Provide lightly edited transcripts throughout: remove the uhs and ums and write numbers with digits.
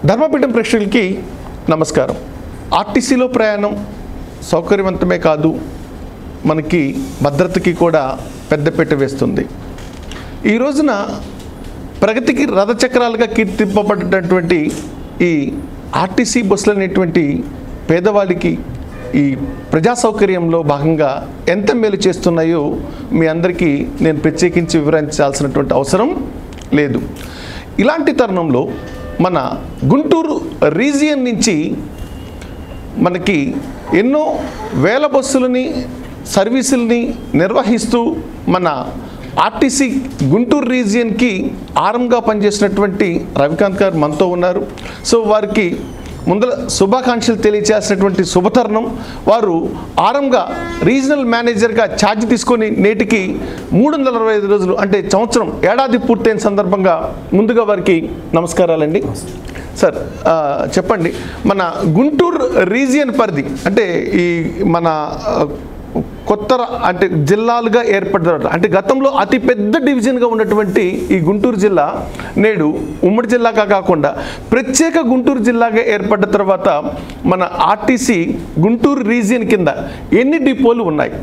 ధర్మపీఠం ప్రేక్షకులకి నమస్కారం. ఆర్టీసీలో ప్రయాణం సౌకర్యవంతమే కాదు, మనకి భద్రతకి కూడా పెద్దపీట వేస్తుంది. ఈ రోజున ప్రగతికి రథచక్రాలుగా కీర్తింపబడినటువంటి ఈ ఆర్టీసీ బస్సులు అనేటువంటి పేదవాడికి ఈ ప్రజా సౌకర్యంలో భాగంగా ఎంత మేలు చేస్తున్నాయో మీ అందరికీ నేను ప్రత్యేకించి వివరించాల్సినటువంటి అవసరం లేదు. ఇలాంటి తరుణంలో మన గుంటూరు రీజియన్ నుంచి మనకి ఎన్నో వేల బస్సులని సర్వీసుల్ని నిర్వహిస్తూ మన ఆర్టీసీ గుంటూరు రీజియన్కి ఆరంగా పనిచేసినటువంటి రవికాంత్ గారు మనతో ఉన్నారు. సో వారికి ముందర శుభాకాంక్షలు తెలియచేసినటువంటి శుభతరుణం. వారు ఆరంగా రీజనల్ మేనేజర్గా ఛార్జ్ తీసుకొని నేటికి 365 రోజులు అంటే సంవత్సరం ఏడాది పూర్తయిన సందర్భంగా ముందుగా వారికి నమస్కారాలండి. సార్ చెప్పండి, మన గుంటూరు రీజియన్ పరిధి అంటే ఈ మన కొత్త అంటే జిల్లాలుగా ఏర్పడ్డారు. అంటే గతంలో అతిపెద్ద డివిజన్గా ఉన్నటువంటి ఈ గుంటూరు జిల్లా నేడు ఉమ్మడి జిల్లాగా కాకుండా ప్రత్యేక గుంటూరు జిల్లాగా ఏర్పడ్డ తర్వాత మన ఆర్టీసీ గుంటూరు రీజియన్ కింద ఎన్ని డిపోలు ఉన్నాయి?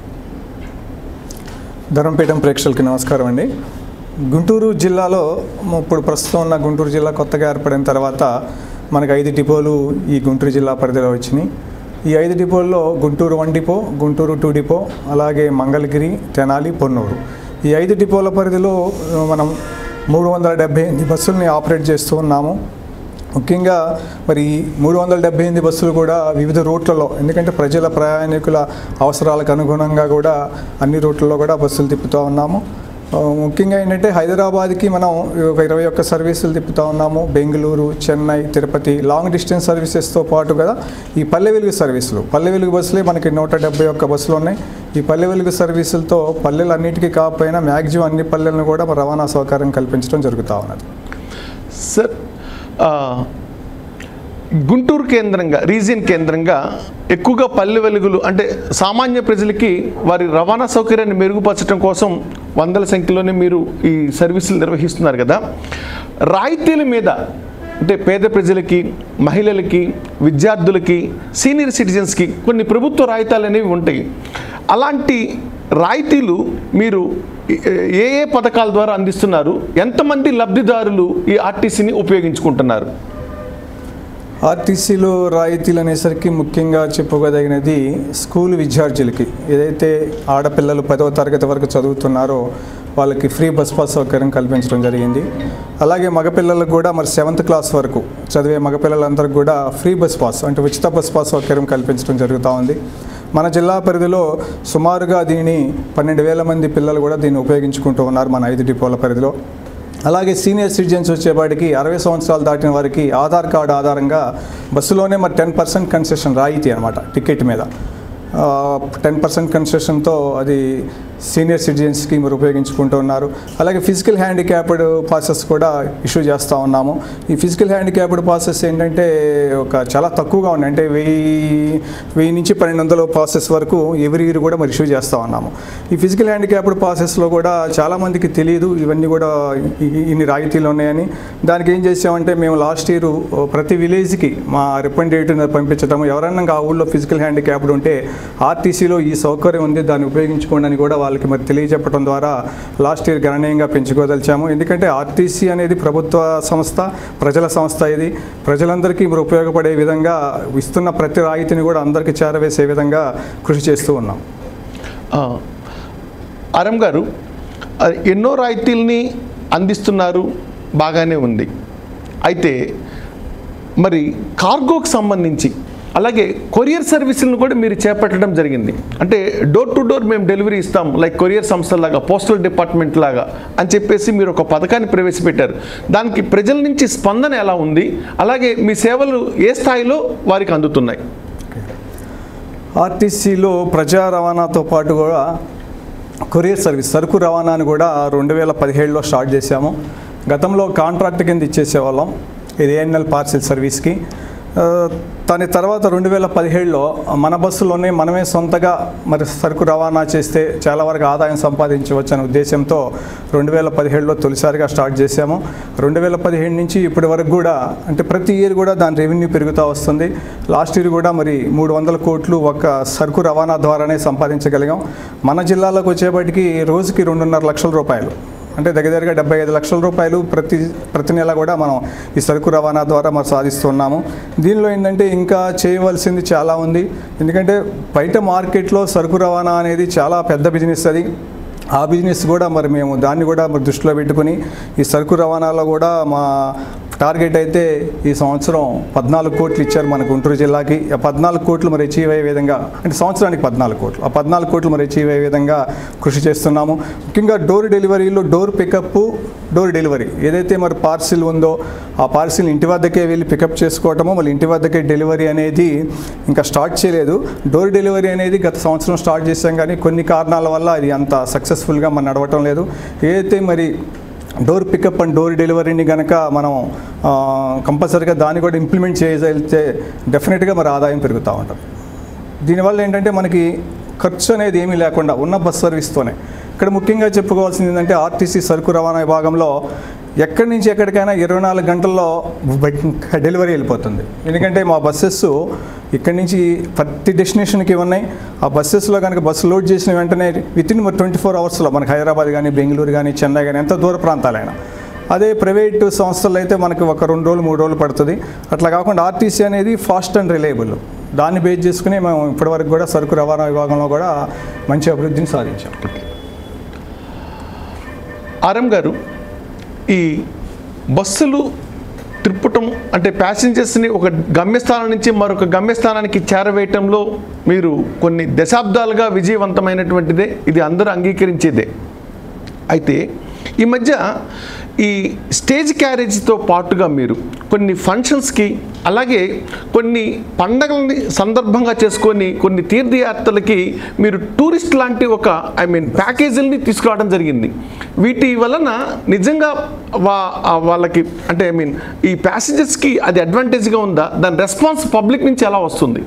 ధర్మపీఠం ప్రేక్షకులకి నమస్కారం అండి. గుంటూరు జిల్లాలో ఇప్పుడు ప్రస్తుతం ఉన్న గుంటూరు జిల్లా కొత్తగా ఏర్పడిన తర్వాత మనకు 5 డిపోలు ఈ గుంటూరు జిల్లా పరిధిలో వచ్చినాయి. ఈ 5 డిపోల్లో గుంటూరు 1 డిపో, గుంటూరు 2 డిపో, అలాగే మంగళగిరి, తెనాలి, పొన్నూరు. ఈ 5 డిపోల పరిధిలో మనం 378 బస్సుల్ని ఆపరేట్ చేస్తూ ఉన్నాము. ముఖ్యంగా మరి 378 బస్సులు కూడా వివిధ రూట్లలో, ఎందుకంటే ప్రజల ప్రయాణికుల అవసరాలకు అనుగుణంగా కూడా అన్ని రూట్లలో కూడా బస్సులు తిప్పుతూ ఉన్నాము. ముఖ్యంగా ఏంటంటే హైదరాబాద్కి మనం ఒక 21 సర్వీసులు తిప్పుతూ ఉన్నాము. బెంగళూరు, చెన్నై, తిరుపతి లాంగ్ డిస్టెన్స్ సర్వీసెస్తో పాటు కదా ఈ పల్లె వెలుగు సర్వీసులు, పల్లె వెలుగు బస్సులే మనకి 171 బస్సులు ఉన్నాయి. ఈ పల్లె వెలుగు సర్వీసులతో పల్లెలు అన్నిటికీ కాకపోయినా మ్యాక్సిమం అన్ని పల్లెలను కూడా రవాణా సౌకర్యం కల్పించడం జరుగుతూ ఉన్నది. సార్, గుంటూరు కేంద్రంగా రీజియన్ కేంద్రంగా ఎక్కువగా పల్లె వెలుగులు అంటే సామాన్య ప్రజలకి వారి రవాణా సౌకర్యాన్ని మెరుగుపరచడం కోసం వందల సంఖ్యలోనే మీరు ఈ సర్వీసులు నిర్వహిస్తున్నారు కదా. రాయితీల మీద అంటే పేద ప్రజలకి, మహిళలకి, విద్యార్థులకి, సీనియర్ సిటిజన్స్కి కొన్ని ప్రభుత్వ రాయితీలు అనేవి ఉంటాయి. అలాంటి రాయితీలు మీరు ఏ ఏ పథకాల ద్వారా అందిస్తున్నారు? ఎంతమంది లబ్ధిదారులు ఈ ఆర్టీసీని ఉపయోగించుకుంటున్నారు? ఆర్టీసీలో రాయితీలు అనేసరికి ముఖ్యంగా చెప్పుకోదగినది స్కూల్ విద్యార్థులకి, ఏదైతే ఆడపిల్లలు 10వ తరగతి వరకు చదువుతున్నారో వాళ్ళకి ఫ్రీ బస్ పాస్ సౌకర్యం కల్పించడం జరిగింది. అలాగే మగపిల్లలకు కూడా మరి 7th క్లాస్ వరకు చదివే మగపిల్లలందరికీ కూడా ఫ్రీ బస్ పాస్ అంటే ఉచిత బస్ పాస్ సౌకర్యం కల్పించడం జరుగుతూ ఉంది. మన జిల్లా పరిధిలో సుమారుగా దీన్ని 12,000 మంది పిల్లలు కూడా దీన్ని ఉపయోగించుకుంటూ ఉన్నారు మన 5 డిపోల పరిధిలో. అలాగే సీనియర్ సిటిజన్స్ వచ్చేపాటికి 60 సంవత్సరాలు దాటిన వారికి ఆధార్ కార్డు ఆధారంగా బస్సులోనే మరి 10% కన్సెషన్ రాయితీ అనమాట టికెట్ మీద. 10% కన్సెషన్తో అది సీనియర్ సిటిజన్స్కి మీరు ఉపయోగించుకుంటూ ఉన్నారు. అలాగే ఫిజికల్ హ్యాండిక్యాప్డ్ పాసెస్ కూడా ఇష్యూ చేస్తూ ఉన్నాము. ఈ ఫిజికల్ హ్యాండిక్యాప్డ్ పాసెస్ ఏంటంటే చాలా తక్కువగా ఉన్నాయి, అంటే 1000 నుంచి 1200 పాసెస్ వరకు ఎవ్రీ ఇయర్ కూడా మరి ఇష్యూ చేస్తూ ఉన్నాము. ఈ ఫిజికల్ హ్యాండిక్యాప్డ్ పాసెస్లో కూడా చాలామందికి తెలియదు ఇవన్నీ కూడా ఇన్ని రాయితీలు ఉన్నాయని. దానికి ఏం చేసామంటే మేము లాస్ట్ ఇయర్ ప్రతి విలేజ్కి మా రిప్రజెంటేటివ్ని పంపించడం, ఎవరైనా ఆ ఊళ్ళో ఫిజికల్ హ్యాండిక్యాప్డ్ ఉంటే ఆర్టీసీలో ఈ సౌకర్యం ఉంది దాన్ని ఉపయోగించుకోండి అని కూడా వాళ్ళకి మరి తెలియజెప్పడం ద్వారా లాస్ట్ ఇయర్ గణనీయంగా పెంచుకోదలిచాము. ఎందుకంటే ఆర్టీసీ అనేది ప్రభుత్వ సంస్థ, ప్రజల సంస్థ. ఇది ప్రజలందరికీ మరి ఉపయోగపడే విధంగా ఇస్తున్న ప్రతి రాయితీని కూడా అందరికీ చేరవేసే విధంగా కృషి చేస్తూ ఉన్నాం. ఆర్ఎం గారు, ఎన్నో రాయితీల్ని అందిస్తున్నారు, బాగానే ఉంది. అయితే మరి కార్గోకి సంబంధించి అలాగే కొరియర్ సర్వీసులను కూడా మీరు చేపట్టడం జరిగింది. అంటే డోర్ టు డోర్ మేము డెలివరీ ఇస్తాం, లైక్ కొరియర్ సంస్థలాగా, పోస్టల్ డిపార్ట్మెంట్ లాగా అని చెప్పేసి మీరు ఒక పథకాన్ని ప్రవేశపెట్టారు. దానికి ప్రజల నుంచి స్పందన ఎలా ఉంది? అలాగే మీ సేవలు ఏ స్థాయిలో వారికి అందుతున్నాయి? ఆర్టీసీలో ప్రజా రవాణాతో పాటు కూడా కొరియర్ సర్వీస్, సరుకు రవాణాను కూడా 2017లో స్టార్ట్ చేశాము. గతంలో కాంట్రాక్ట్ కింద ఇచ్చేసేవాళ్ళం ఇది ANL పార్సిల్ సర్వీస్కి. దాని తర్వాత 2017లో మన బస్సులోనే మనమే సొంతగా మరి సరుకు రవాణా చేస్తే చాలా వరకు ఆదాయం సంపాదించవచ్చు అనే ఉద్దేశంతో 2017లో తొలిసారిగా స్టార్ట్ చేశాము. 2017 నుంచి ఇప్పటి వరకు కూడా అంటే ప్రతి ఇయర్ కూడా దాని రెవెన్యూ పెరుగుతూ వస్తుంది. లాస్ట్ ఇయర్ కూడా మరి 300 కోట్లు ఒక సరుకు రవాణా ద్వారానే సంపాదించగలిగాం. మన జిల్లాలోకి వచ్చేపటికి రోజుకి 2.5 లక్షల రూపాయలు, అంటే దగ్గరగా 75 లక్షల రూపాయలు ప్రతి నెల కూడా మనం ఈ సరుకు రవాణా ద్వారా మరి సాధిస్తున్నాము. దీనిలో ఏంటంటే ఇంకా చేయవలసింది చాలా ఉంది. ఎందుకంటే బయట మార్కెట్లో సరుకు రవాణా అనేది చాలా పెద్ద బిజినెస్. అది ఆ బిజినెస్ కూడా మరి మేము దాన్ని కూడా మరి దృష్టిలో పెట్టుకుని ఈ సరుకు రవాణాలో కూడా మా టార్గెట్ అయితే ఈ సంవత్సరం 14 కోట్లు ఇచ్చారు మన గుంటూరు జిల్లాకి. ఆ 14 కోట్లు మరి అచీవ్ అయ్యే విధంగా, అంటే సంవత్సరానికి 14 కోట్లు, ఆ 14 కోట్లు మరి అచీవ్ అయ్యే విధంగా కృషి చేస్తున్నాము. ముఖ్యంగా డోర్ డెలివరీలో డోర్ పికప్, డోర్ డెలివరీ ఏదైతే మరి పార్సిల్ ఉందో ఆ పార్సిల్ ఇంటి వద్దకే వెళ్ళి పికప్ చేసుకోవటము, మళ్ళీ ఇంటి వద్దకే డెలివరీ అనేది ఇంకా స్టార్ట్ చేయలేదు. డోర్ డెలివరీ అనేది గత సంవత్సరం స్టార్ట్ చేశాం, కానీ కొన్ని కారణాల వల్ల అది అంత సక్సెస్ఫుల్గా మనం నడవటం లేదు. ఏదైతే మరి డోర్ పికప్ అండ్ డోర్ డెలివరీని కనుక మనం కంపల్సరీగా దాన్ని కూడా ఇంప్లిమెంట్ చేయగలిగితే డెఫినెట్గా మరి ఆదాయం పెరుగుతూ ఉంటుంది. దీనివల్ల ఏంటంటే మనకి ఖర్చు అనేది ఏమీ లేకుండా ఉన్న బస్ సర్వీస్తోనే. ఇక్కడ ముఖ్యంగా చెప్పుకోవాల్సింది ఏంటంటే ఆర్టీసీ సరుకు రవాణా విభాగంలో ఎక్కడి నుంచి ఎక్కడికైనా 24 గంటల్లో డెలివరీ వెళ్ళిపోతుంది. ఎందుకంటే మా బస్సెస్ ఇక్కడి నుంచి ప్రతి డెస్టినేషన్కి ఉన్నాయి. ఆ బస్సెస్లో కనుక బస్సు లోడ్ చేసిన వెంటనే వితిన్ 24 అవర్స్లో మనకు హైదరాబాద్ కానీ, బెంగళూరు కానీ, చెన్నై కానీ, ఎంత దూర ప్రాంతాలైనా. అదే ప్రైవేటు సంస్థలు అయితే మనకి ఒక 2 రోజులు 3 రోజులు పడుతుంది. అట్లా కాకుండా ఆర్టీసీ అనేది ఫాస్ట్ అండ్ రిలయబుల్. దాన్ని బేస్ చేసుకుని మేము ఇప్పటివరకు కూడా సరుకు రవాణా విభాగంలో కూడా మంచి అభివృద్ధిని సాధించాం. ఆర్ఎం గారు, ఈ బస్సులు తిప్పటం అంటే ప్యాసింజర్స్ని ఒక గమ్యస్థానం నుంచి మరొక గమ్యస్థానానికి చేరవేయటంలో మీరు కొన్ని దశాబ్దాలుగా విజయవంతమైనటువంటిదే, ఇది అందరూ అంగీకరించేదే. అయితే ఈ మధ్య ఈ స్టేజ్ క్యారేజీతో పాటుగా మీరు కొన్ని ఫంక్షన్స్కి, అలాగే కొన్ని పండగలని సందర్భంగా చేసుకొని కొన్ని తీర్థయాత్రలకి మీరు టూరిస్ట్ లాంటి ఒక ప్యాకేజీలని తీసుకురావడం జరిగింది. వీటి వలన నిజంగా వాళ్ళకి అంటే ఈ ప్యాసింజర్స్కి అది అడ్వాంటేజ్గా ఉందా? దాని రెస్పాన్స్ పబ్లిక్ నుంచి ఎలా వస్తుంది?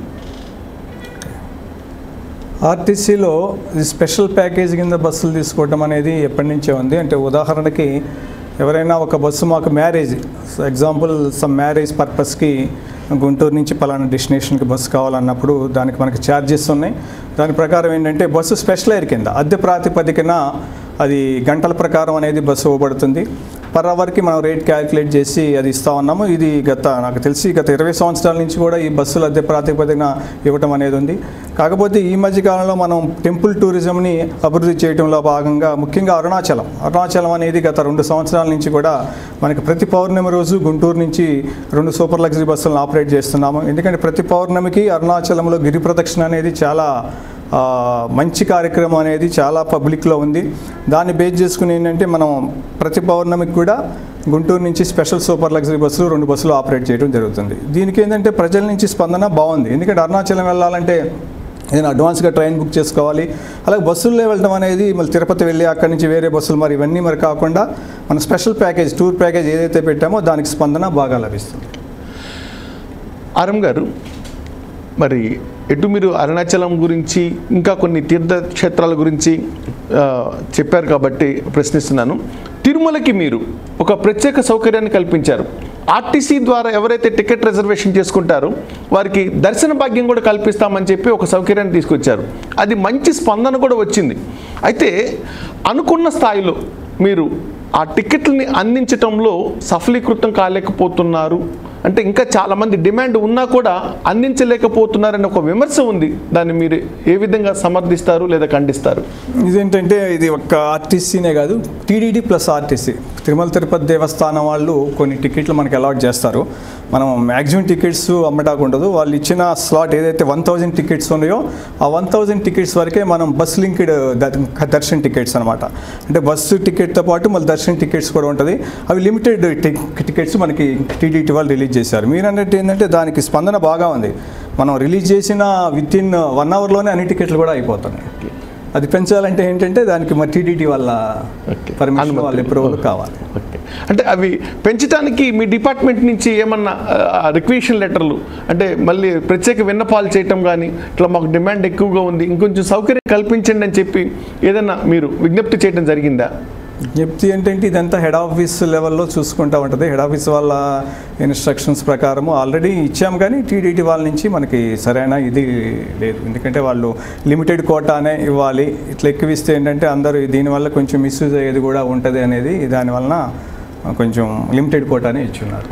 ఆర్టీసీలో స్పెషల్ ప్యాకేజ్ కింద బస్సులు తీసుకోవడం అనేది ఎప్పటి నుంచే ఉంది. అంటే ఉదాహరణకి ఎవరైనా ఒక బస్సు మాకు మ్యారేజ్, ఎగ్జాంపుల్ సమ్ మ్యారేజ్ పర్పస్కి గుంటూరు నుంచి పలానా డెస్టినేషన్కి బస్సు కావాలన్నప్పుడు దానికి మనకి ఛార్జెస్ ఉన్నాయి. దాని ప్రకారం ఏంటంటే బస్సు స్పెషల్ ఎయిర్ కింద అద్దె ప్రాతిపదికన అది గంటల ప్రకారం అనేది బస్సు ఇవ్వబడుతుంది. పర్ అవర్కి మనం రేట్ క్యాలిక్యులేట్ చేసి అది ఇస్తూ ఉన్నాము. ఇది నాకు తెలిసి గత 20 సంవత్సరాల నుంచి కూడా ఈ బస్సులు అద్దె ప్రాతిపదికన ఇవ్వటం అనేది ఉంది. కాకపోతే ఈ మధ్య కాలంలో మనం టెంపుల్ టూరిజంని అభివృద్ధి చేయడంలో భాగంగా ముఖ్యంగా అరుణాచలం అనేది గత 2 సంవత్సరాల నుంచి కూడా మనకి ప్రతి పౌర్ణమి రోజు గుంటూరు నుంచి 2 సూపర్ లగ్జరీ బస్సులను ఆపరేట్ చేస్తున్నాము. ఎందుకంటే ప్రతి పౌర్ణమికి అరుణాచలంలో గిరి ప్రదక్షిణ అనేది చాలా మంచి కార్యక్రమం అనేది చాలా పబ్లిక్లో ఉంది. దాన్ని బేస్ చేసుకుని ఏంటంటే మనం ప్రతి పౌర్ణమికి కూడా గుంటూరు నుంచి స్పెషల్ సూపర్ లగ్జరీ బస్సులు 2 బస్సులు ఆపరేట్ చేయడం జరుగుతుంది. దీనికి ఏంటంటే ప్రజల నుంచి స్పందన బాగుంది. ఎందుకంటే అరుణాచలం వెళ్ళాలంటే ఏదైనా అడ్వాన్స్గా ట్రైన్ బుక్ చేసుకోవాలి. అలాగే బస్సుల్లో వెళ్ళడం అనేది మళ్ళీ తిరుపతి వెళ్ళి అక్కడి నుంచి వేరే బస్సులు మరి ఇవన్నీ మరి కాకుండా మన స్పెషల్ ప్యాకేజ్, టూర్ ప్యాకేజ్ ఏదైతే పెట్టామో దానికి స్పందన బాగా లభిస్తుంది. ఆర్ఎం గారు, మరి ఎటు మీరు అరుణాచలం గురించి ఇంకా కొన్ని తీర్థక్షేత్రాల గురించి చెప్పారు కాబట్టి ప్రశ్నిస్తున్నాను. తిరుమలకి మీరు ఒక ప్రత్యేక సౌకర్యాన్ని కల్పించారు. ఆర్టీసీ ద్వారా ఎవరైతే టికెట్ రిజర్వేషన్ చేసుకుంటారో వారికి దర్శన భాగ్యం కూడా కల్పిస్తామని చెప్పి ఒక సౌకర్యాన్ని తీసుకొచ్చారు. అది మంచి స్పందన కూడా వచ్చింది. అయితే అనుకున్న స్థాయిలో మీరు ఆ టికెట్లని అందించటంలో సఫలీకృతం కాలేకపోతున్నారు, అంటే ఇంకా చాలామంది డిమాండ్ ఉన్నా కూడా అందించలేకపోతున్నారని ఒక విమర్శ ఉంది. దాన్ని మీరు ఏ విధంగా సమర్థిస్తారు లేదా ఖండిస్తారు? ఇదేంటంటే ఇది ఒక్క ఆర్టీసీనే కాదు, TTD plus RTC, Tirumala Tirupati Devasthanam వాళ్ళు కొన్ని టికెట్లు మనకి అలాట్ చేస్తారు. మనం మ్యాక్సిమం టికెట్స్ అమ్మటాకు ఉండదు. వాళ్ళు ఇచ్చిన స్లాట్ ఏదైతే 1000 టికెట్స్ ఉన్నాయో ఆ 1000 టికెట్స్ వరకే మనం బస్ లింక్డ్ దర్శన్ టికెట్స్ అనమాట. అంటే బస్సు టికెట్తో పాటు మళ్ళీ దర్శన్ టికెట్స్ కూడా ఉంటుంది. అవి లిమిటెడ్ టికెట్స్ మనకి టీటీడీ వాళ్ళు రిలీజ్ చేశారు. మీరు అన్నట్టు ఏంటంటే దానికి స్పందన బాగా ఉంది. మనం రిలీజ్ చేసిన వితిన్ 1 అవర్లోనే అన్ని టికెట్లు కూడా అయిపోతున్నాయి. అది పెంచాలంటే ఏంటంటే దానికి మరి టీటీడీ వాళ్ళ పర్మిషన్, వాళ్ళ అప్రూవల్ కావాలి. అంటే అవి పెంచడానికి మీ డిపార్ట్మెంట్ నుంచి ఏమన్నా రిక్వెషన్ లెటర్లు అంటే మళ్ళీ ప్రత్యేక విన్నపాలు చేయటం కానీ ఇట్లా మాకు డిమాండ్ ఎక్కువగా ఉంది ఇంకొంచెం సౌకర్యం కల్పించండి అని చెప్పి ఏదన్నా మీరు విజ్ఞప్తి చేయడం జరిగిందా? విజ్ఞప్తి ఏంటంటే ఇదంతా హెడ్ ఆఫీస్ లెవెల్లో చూసుకుంటూ ఉంటుంది. హెడ్ ఆఫీస్ వాళ్ళ ఇన్స్ట్రక్షన్స్ ప్రకారము ఆల్రెడీ ఇచ్చాం, కానీ టీడీటీ వాళ్ళ నుంచి మనకి సరైన ఇది లేదు. ఎందుకంటే వాళ్ళు లిమిటెడ్ కోటానే ఇవ్వాలి, ఇట్లా ఎక్కువ ఇస్తే ఏంటంటే అందరూ దీనివల్ల కొంచెం మిస్యూజ్ అయ్యేది కూడా ఉంటుంది అనేది దానివలన కొంచెం లిమిటెడ్ కోటానే ఇచ్చున్నారు.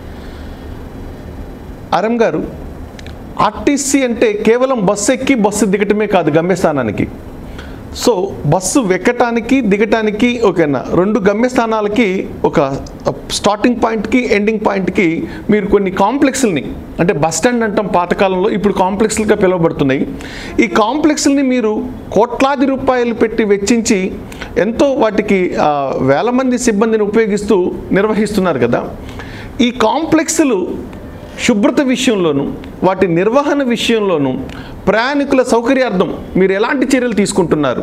ఆర్ఎం గారు, ఆర్టీసీ అంటే కేవలం బస్సు ఎక్కి బస్సు దిగటమే కాదు గమ్యస్థానానికి. సో బస్సు ఎక్కటానికి దిగటానికి ఓకేనా, 2 గమ్యస్థానాలకి ఒక స్టార్టింగ్ పాయింట్కి ఎండింగ్ పాయింట్కి మీరు కొన్ని కాంప్లెక్స్ని అంటే బస్ స్టాండ్ అంటాం పాతకాలంలో, ఇప్పుడు కాంప్లెక్స్లుగా పిలువబడుతున్నాయి. ఈ కాంప్లెక్స్ని మీరు కోట్లాది రూపాయలు పెట్టి వెచ్చించి ఎంతో వాటికి వేల మంది సిబ్బందిని ఉపయోగిస్తూ నిర్వహిస్తున్నారు కదా. ఈ కాంప్లెక్స్లు శుభ్రత విషయంలోనూ వాటి నిర్వహణ విషయంలోనూ ప్రయాణికుల సౌకర్యార్థం మీరు ఎలాంటి చర్యలు తీసుకుంటున్నారు?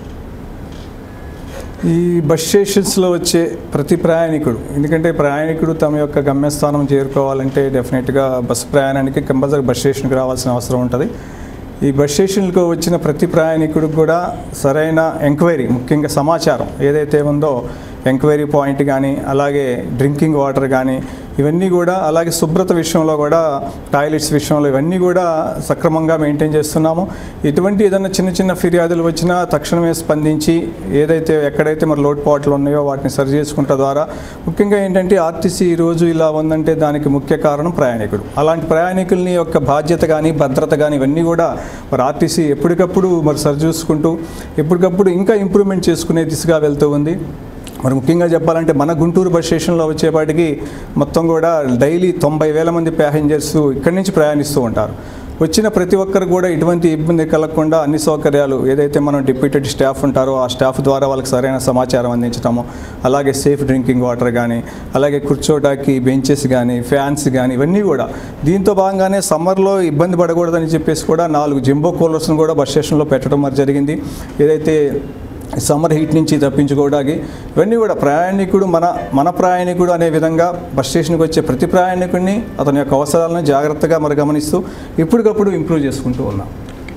ఈ బస్ స్టేషన్స్లో వచ్చే ప్రతి ప్రయాణికుడు, ఎందుకంటే ప్రయాణికుడు తమ యొక్క గమ్యస్థానం చేరుకోవాలంటే డెఫినెట్గా బస్సు ప్రయాణానికి కంపల్సరీ బస్ స్టేషన్కి రావాల్సిన అవసరం ఉంటుంది. ఈ బస్ స్టేషన్లకు వచ్చిన ప్రతి ప్రయాణికుడికి కూడా సరైన ఎంక్వైరీ, ముఖ్యంగా సమాచారం ఏదైతే ఉందో ఎంక్వైరీ పాయింట్ కానీ, అలాగే డ్రింకింగ్ వాటర్ కానీ ఇవన్నీ కూడా, అలాగే శుభ్రత విషయంలో కూడా టాయిలెట్స్ విషయంలో ఇవన్నీ కూడా సక్రమంగా మెయింటైన్ చేస్తున్నాము. ఇటువంటి ఏదైనా చిన్న చిన్న ఫిర్యాదులు వచ్చినా తక్షణమే స్పందించి ఏదైతే ఎక్కడైతే మరి లోటుపాట్లు ఉన్నాయో వాటిని సరి చేసుకుంటా ద్వారా, ముఖ్యంగా ఏంటంటే ఆర్టీసీ ఈరోజు ఇలా ఉందంటే దానికి ముఖ్య కారణం ప్రయాణికుడు. అలాంటి ప్రయాణికుల్ని యొక్క బాధ్యత కానీ భద్రత కానీ ఇవన్నీ కూడా మరి ఆర్టీసీ ఎప్పటికప్పుడు మరి సరి చూసుకుంటూ ఎప్పటికప్పుడు ఇంకా ఇంప్రూవ్మెంట్ చేసుకునే దిశగా వెళ్తూ ఉంది. మరి ముఖ్యంగా చెప్పాలంటే మన గుంటూరు బస్ స్టేషన్లో వచ్చేపాటికి మొత్తం కూడా డైలీ 90,000 మంది ప్యాసింజర్స్ ఇక్కడి నుంచి ప్రయాణిస్తూ ఉంటారు. వచ్చిన ప్రతి ఒక్కరు కూడా ఎటువంటి ఇబ్బంది కలగకుండా అన్ని సౌకర్యాలు ఏదైతే మనం డిప్యూటెడ్ స్టాఫ్ ఉంటారో ఆ స్టాఫ్ ద్వారా వాళ్ళకి సరైన సమాచారం అందించడము, అలాగే సేఫ్ డ్రింకింగ్ వాటర్ కానీ, అలాగే కూర్చోటానికి బెంచెస్ కానీ, ఫ్యాన్స్ కానీ ఇవన్నీ కూడా. దీంతో భాగంగానే సమ్మర్లో ఇబ్బంది పడకూడదని చెప్పేసి కూడా 4 జంబో కూలర్స్ను కూడా బస్ స్టేషన్లో పెట్టడం మరి జరిగింది. ఏదైతే సమ్మర్ హీట్ నుంచి తప్పించుకోవడానికి ఇవన్నీ కూడా ప్రయాణికుడు మన ప్రయాణికుడు అనే విధంగా బస్ స్టేషన్కి వచ్చే ప్రతి ప్రయాణికుడిని అతని యొక్క అవసరాలను జాగ్రత్తగా మరి గమనిస్తూ ఎప్పటికప్పుడు ఇంప్రూవ్ చేసుకుంటూ ఉన్నాం.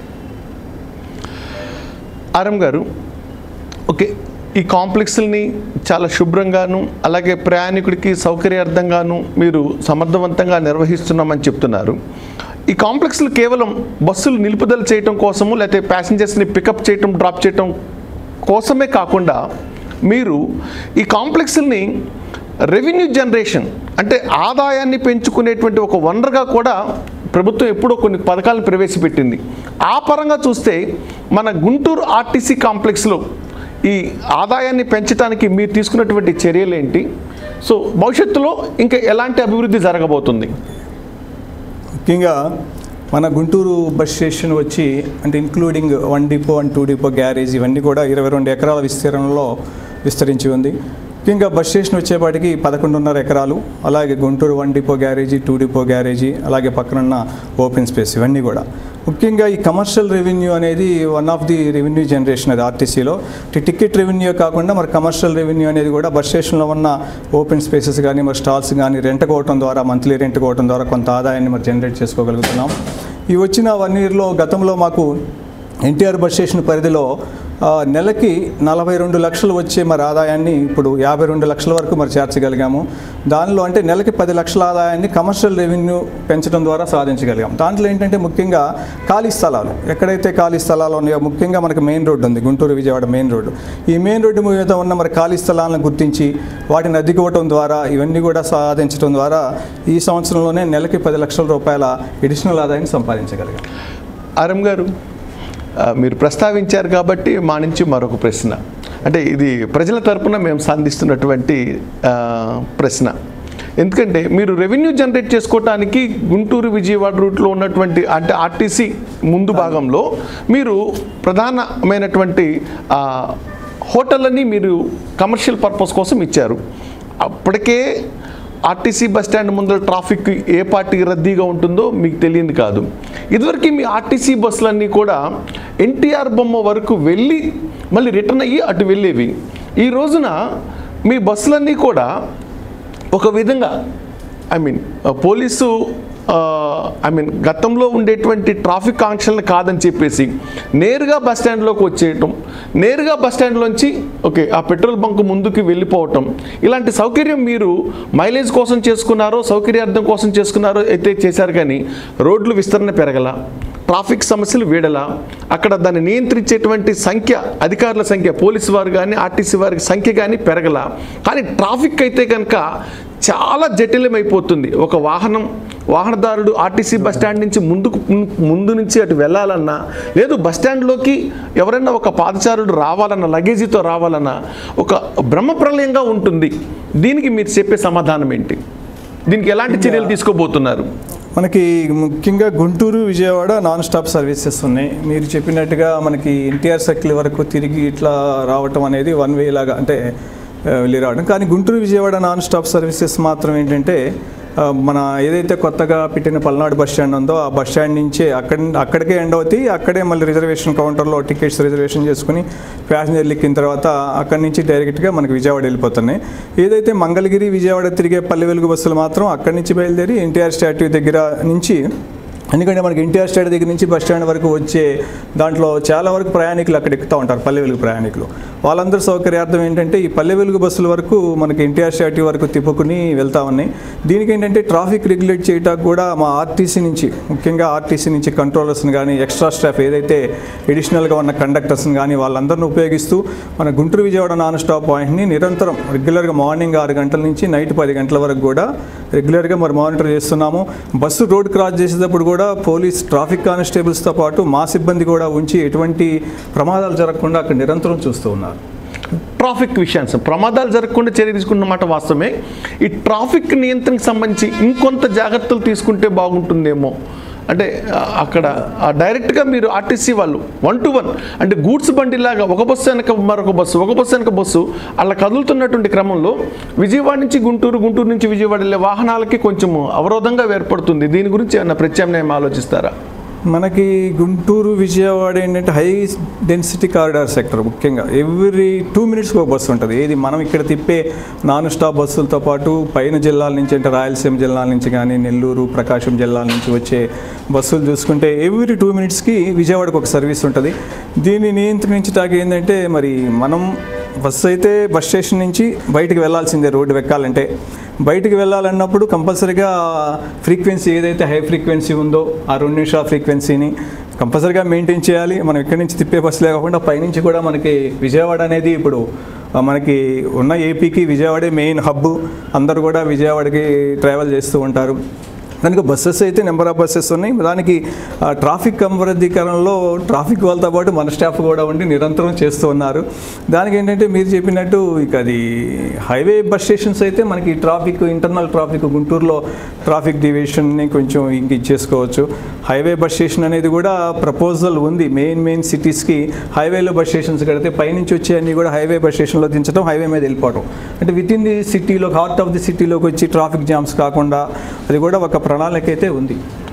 ఆర్ఎం గారు, ఓకే, ఈ కాంప్లెక్స్ని చాలా శుభ్రంగాను అలాగే ప్రయాణికుడికి సౌకర్యార్థంగాను మీరు సమర్థవంతంగా నిర్వహిస్తున్నామని చెప్తున్నారు. ఈ కాంప్లెక్స్లు కేవలం బస్సులు నిలుపుదల చేయటం కోసము లేకపోతే ప్యాసింజర్స్ని పికప్ చేయటం డ్రాప్ చేయటం కోసమే కాకుండా మీరు ఈ కాంప్లెక్స్ని రెవెన్యూ జనరేషన్ అంటే ఆదాయాన్ని పెంచుకునేటువంటి ఒక వనరుగా కూడా ప్రభుత్వం ఎప్పుడో కొన్ని పథకాలను ప్రవేశపెట్టింది. ఆ పరంగా చూస్తే మన గుంటూరు ఆర్టీసీ కాంప్లెక్స్లో ఈ ఆదాయాన్ని పెంచడానికి మీరు తీసుకున్నటువంటి చర్యలు ఏంటి? సో భవిష్యత్తులో ఇంకా ఎలాంటి అభివృద్ధి జరగబోతుంది? ముఖ్యంగా మన గుంటూరు బస్ స్టేషన్ వచ్చి అంటే including 1 depot and 2 depot garage ఇవన్నీ కూడా 22 ఎకరాల విస్తీర్ణంలో విస్తరించి ఉంది. ముఖ్యంగా బస్ స్టేషన్ వచ్చేపాటికి 11.5 ఎకరాలు, అలాగే Guntur 1 depot garage, 2 depot garage, అలాగే పక్కనున్న ఓపెన్ స్పేస్ ఇవన్నీ కూడా. ముఖ్యంగా ఈ కమర్షియల్ రెవెన్యూ అనేది one of the revenue generation అది ఆర్టీసీలో. టికెట్ రెవెన్యూ కాకుండా మరి కమర్షియల్ రెవెన్యూ అనేది కూడా బస్ స్టేషన్లో ఉన్న ఓపెన్ స్పేసెస్ కానీ మరి స్టాల్స్ కానీ రెంట్ కోవటం ద్వారా, మంత్లీ రెంట్ కోవటం ద్వారా కొంత ఆదాయాన్ని మరి జనరేట్ చేసుకోగలుగుతున్నాం. ఈ వచ్చిన 1 ఇయర్లో గతంలో మాకు ఎన్టీఆర్ బస్ స్టేషన్ పరిధిలో నెలకి 42 లక్షలు వచ్చే మరి ఆదాయాన్ని ఇప్పుడు 52 లక్షల వరకు మరి చేర్చగలిగాము. దానిలో అంటే నెలకి 10 లక్షల ఆదాయాన్ని కమర్షియల్ రెవెన్యూ పెంచడం ద్వారా సాధించగలిగాం. దాంట్లో ఏంటంటే ముఖ్యంగా ఖాళీ స్థలాలు, ఎక్కడైతే ఖాళీ స్థలాలు ఉన్నాయో, ముఖ్యంగా మనకి మెయిన్ రోడ్డు ఉంది, గుంటూరు విజయవాడ మెయిన్ రోడ్డు. ఈ మెయిన్ రోడ్డు మీద ఉన్న మరి ఖాళీ స్థలాలను గుర్తించి వాటిని అద్దెకివ్వటం ద్వారా ఇవన్నీ కూడా సాధించడం ద్వారా ఈ సంవత్సరంలోనే నెలకి 10 లక్షల రూపాయల అడిషనల్ ఆదాయాన్ని సంపాదించగలిగాం. ఆర్ఎం గారు, మీరు ప్రస్తావించారు కాబట్టి మా నుంచి మరొక ప్రశ్న, అంటే ఇది ప్రజల తరపున మేము సంధిస్తున్నటువంటి ప్రశ్న. ఎందుకంటే మీరు రెవెన్యూ జనరేట్ చేసుకోవటానికి గుంటూరు విజయవాడ రూట్లో ఉన్నటువంటి అంటే ఆర్టీసీ ముందు భాగంలో మీరు ప్రధానమైనటువంటి హోటళ్ళని మీరు కమర్షియల్ పర్పస్ కోసం ఇచ్చారు. అప్పటికే ఆర్టీసీ బస్ స్టాండ్ ముందర ట్రాఫిక్ ఏ పార్టీకి రద్దీగా ఉంటుందో మీకు తెలియదు కాదు. ఇదివరకు మీ ఆర్టీసీ బస్సులన్నీ కూడా ఎన్టీఆర్ బొమ్మ వరకు వెళ్ళి మళ్ళీ రిటర్న్ అయ్యి అటు వెళ్ళేవి. ఈ రోజున మీ బస్సులన్నీ కూడా ఒక విధంగా పోలీసు గతంలో ఉండేటువంటి ట్రాఫిక్ ఆంక్షలను కాదని చెప్పేసి నేరుగా బస్ స్టాండ్లోకి వచ్చేయటం, నేరుగా బస్ స్టాండ్లోంచి ఆ పెట్రోల్ బంక్ ముందుకు వెళ్ళిపోవటం, ఇలాంటి సౌకర్యం మీరు మైలేజ్ కోసం చేసుకున్నారో సౌకర్యార్థం కోసం చేసుకున్నారో అయితే చేశారు. కానీ రోడ్లు విస్తరణ పెరగల, ట్రాఫిక్ సమస్యలు వీడలా, అక్కడ దాన్ని నియంత్రించేటువంటి సంఖ్య, అధికారుల సంఖ్య, పోలీసు వారు కానీ ఆర్టీసీ వారి సంఖ్య కానీ పెరగల. కానీ ట్రాఫిక్ అయితే కనుక చాలా జటిలమైపోతుంది. ఒక వాహనదారుడు ఆర్టీసీ బస్ స్టాండ్ నుంచి ముందు నుంచి అటు వెళ్ళాలన్నా, లేదు బస్ స్టాండ్లోకి ఎవరైనా ఒక పాదచారుడు రావాలన్నా, లగేజీతో రావాలన్నా ఒక బ్రహ్మప్రలయంగా ఉంటుంది. దీనికి మీరు చెప్పే సమాధానం ఏంటి? దీనికి ఎలాంటి చర్యలు తీసుకోబోతున్నారు? మనకి ముఖ్యంగా Guntur Vijayawada non stop services ఉన్నాయి. మీరు చెప్పినట్టుగా మనకి ఎన్టీఆర్ సర్కిల్ వరకు తిరిగి ఇట్లా రావటం అనేది వన్ వే లాగా అంటే వెళ్ళి రావడం. కానీ Guntur Vijayawada non stop services మాత్రం ఏంటంటే మన ఏదైతే కొత్తగా పెట్టిన పల్నాడు బస్ స్టాండ్ ఉందో ఆ బస్ స్టాండ్ నుంచే అక్కడికే ఎండ్ అవుతాయి. అక్కడే మళ్ళీ రిజర్వేషన్ కౌంటర్లో టికెట్స్ రిజర్వేషన్ చేసుకుని ప్యాసింజర్లు ఎక్కిన తర్వాత అక్కడి నుంచి డైరెక్ట్గా మనకి విజయవాడ వెళ్ళిపోతున్నాయి. ఏదైతే మంగళగిరి విజయవాడ తిరిగే పల్లె వెలుగు బస్సులు మాత్రం అక్కడి నుంచి బయలుదేరి ఎన్టీఆర్ స్టాట్యూ దగ్గర నుంచి, ఎందుకంటే మనకి ఎన్టీఆర్ స్టాట్యూ దగ్గర నుంచి బస్ స్టాండ్ వరకు వచ్చే దాంట్లో చాలా వరకు ప్రయాణికులు అక్కడ ఎక్కుతూ ఉంటారు, పల్లె వెలుగు ప్రయాణికులు. వాళ్ళందరూ సౌకర్యార్థం ఏంటంటే ఈ పల్లె వెలుగు బస్సుల వరకు మనకి ఎన్టీఆర్ స్టాట్యూ వరకు తిప్పుకుని వెళ్తా ఉన్నాయి. దీనికి ఏంటంటే ట్రాఫిక్ రెగ్యులేట్ చేయడానికి కూడా మా ఆర్టీసీ నుంచి, ముఖ్యంగా ఆర్టీసీ నుంచి కంట్రోలర్స్ని కానీ ఎక్స్ట్రా స్టాఫ్ ఏదైతే ఎడిషనల్గా ఉన్న కండక్టర్స్ని కానీ వాళ్ళందరినీ ఉపయోగిస్తూ మన గుంటూరు విజయవాడ నాన్ స్టాప్ పాయింట్ని నిరంతరం రెగ్యులర్గా మార్నింగ్ 6 గంటల నుంచి నైట్ 10 గంటల వరకు కూడా రెగ్యులర్గా మరి మానిటర్ చేస్తున్నాము. బస్సు రోడ్ క్రాస్ చేసేటప్పుడు కూడా పోలీస్ ట్రాఫిక్ కానిస్టేబుల్స్తో పాటు మా సిబ్బంది కూడా ఉంచి ఎటువంటి ప్రమాదాలు జరగకుండా అక్కడ నిరంతరం చూస్తూ ఉన్నారు. ట్రాఫిక్ విషయాన్ని ప్రమాదాలు జరగకుండా చర్య తీసుకున్నమాట వాస్తవమే. ఈ ట్రాఫిక్ నియంత్రణకు సంబంధించి ఇంకొంత జాగ్రత్తలు తీసుకుంటే బాగుంటుందేమో. అంటే అక్కడ డైరెక్ట్గా మీరు ఆర్టీసీ వాళ్ళు 1-to-1 అంటే గూడ్స్ బండిలాగా ఒక బస్సు వెనక మరొక బస్సు, ఒక బస్సు వెనక బస్సు అలా కదులుతున్నటువంటి క్రమంలో విజయవాడ నుంచి గుంటూరు, గుంటూరు నుంచి విజయవాడ వెళ్ళే వాహనాలకి కొంచెం అవరోధంగా ఏర్పడుతుంది. దీని గురించి ఏమన్నా ప్రత్యామ్నాయం ఆలోచిస్తారా? మనకి గుంటూరు విజయవాడ ఏంటంటే హై డెన్సిటీ కారిడార్ సెక్టర్. ముఖ్యంగా ఎవ్రీ 2 minutesకి ఒక బస్సు ఉంటుంది. ఏది మనం ఇక్కడ తిప్పే నాన్ స్టాప్ బస్సులతో పాటు పైన జిల్లాల నుంచి అంటే రాయలసీమ జిల్లాల నుంచి కానీ నెల్లూరు, ప్రకాశం జిల్లాల నుంచి వచ్చే బస్సులు చూసుకుంటే ఎవ్రీ 2 minutesకి విజయవాడకు ఒక సర్వీస్ ఉంటుంది. దీన్ని నియంత్రించడానికి ఏంటంటే మరి మనం బస్సు అయితే బస్ స్టేషన్ నుంచి బయటికి వెళ్ళాల్సిందే. రోడ్డు ఎక్కాలంటే బయటికి వెళ్ళాలన్నప్పుడు కంపల్సరీగా ఫ్రీక్వెన్సీ ఏదైతే హై ఫ్రీక్వెన్సీ ఉందో ఆ 2 నిమిషాల ఫ్రీక్వెన్సీని కంపల్సరీగా మెయింటైన్ చేయాలి. మనం ఇక్కడి నుంచి తిప్పే బస్సులే కాకుండా పైనుంచి కూడా మనకి విజయవాడ అనేది ఇప్పుడు మనకి ఉన్న ఏపీకి విజయవాడే మెయిన్ హబ్. అందరూ కూడా విజయవాడకి ట్రావెల్ చేస్తూ ఉంటారు. దానికి బస్సెస్ అయితే నెంబర్ ఆఫ్ బస్సెస్ ఉన్నాయి. దానికి ట్రాఫిక్ క్రమబద్ధీకరణలో ట్రాఫిక్ వాళ్ళతో పాటు మన స్టాఫ్ కూడా ఉండి నిరంతరం చేస్తూ ఉన్నారు. దానికి ఏంటంటే మీరు చెప్పినట్టు ఇక అది హైవే బస్ స్టేషన్స్ అయితే మనకి ట్రాఫిక్, ఇంటర్నల్ ట్రాఫిక్ గుంటూరులో ట్రాఫిక్ డివిజన్ని కొంచెం ఇంక ఇచ్చేసుకోవచ్చు. హైవే బస్ స్టేషన్ అనేది కూడా ప్రపోజల్ ఉంది. మెయిన్ సిటీస్కి హైవేలో బస్ స్టేషన్స్ కడితే పైనుంచి వచ్చే అన్నీ కూడా హైవే బస్ స్టేషన్లో దించడం, హైవే మీద వెళ్ళిపోవడం. అంటే విత్ ఇన్ ది సిటీలో, హార్ట్ ఆఫ్ ది సిటీలోకి వచ్చి ట్రాఫిక్ జామ్స్ కాకుండా అది కూడా ఒక ప్రణాళిక అయితే ఉంది.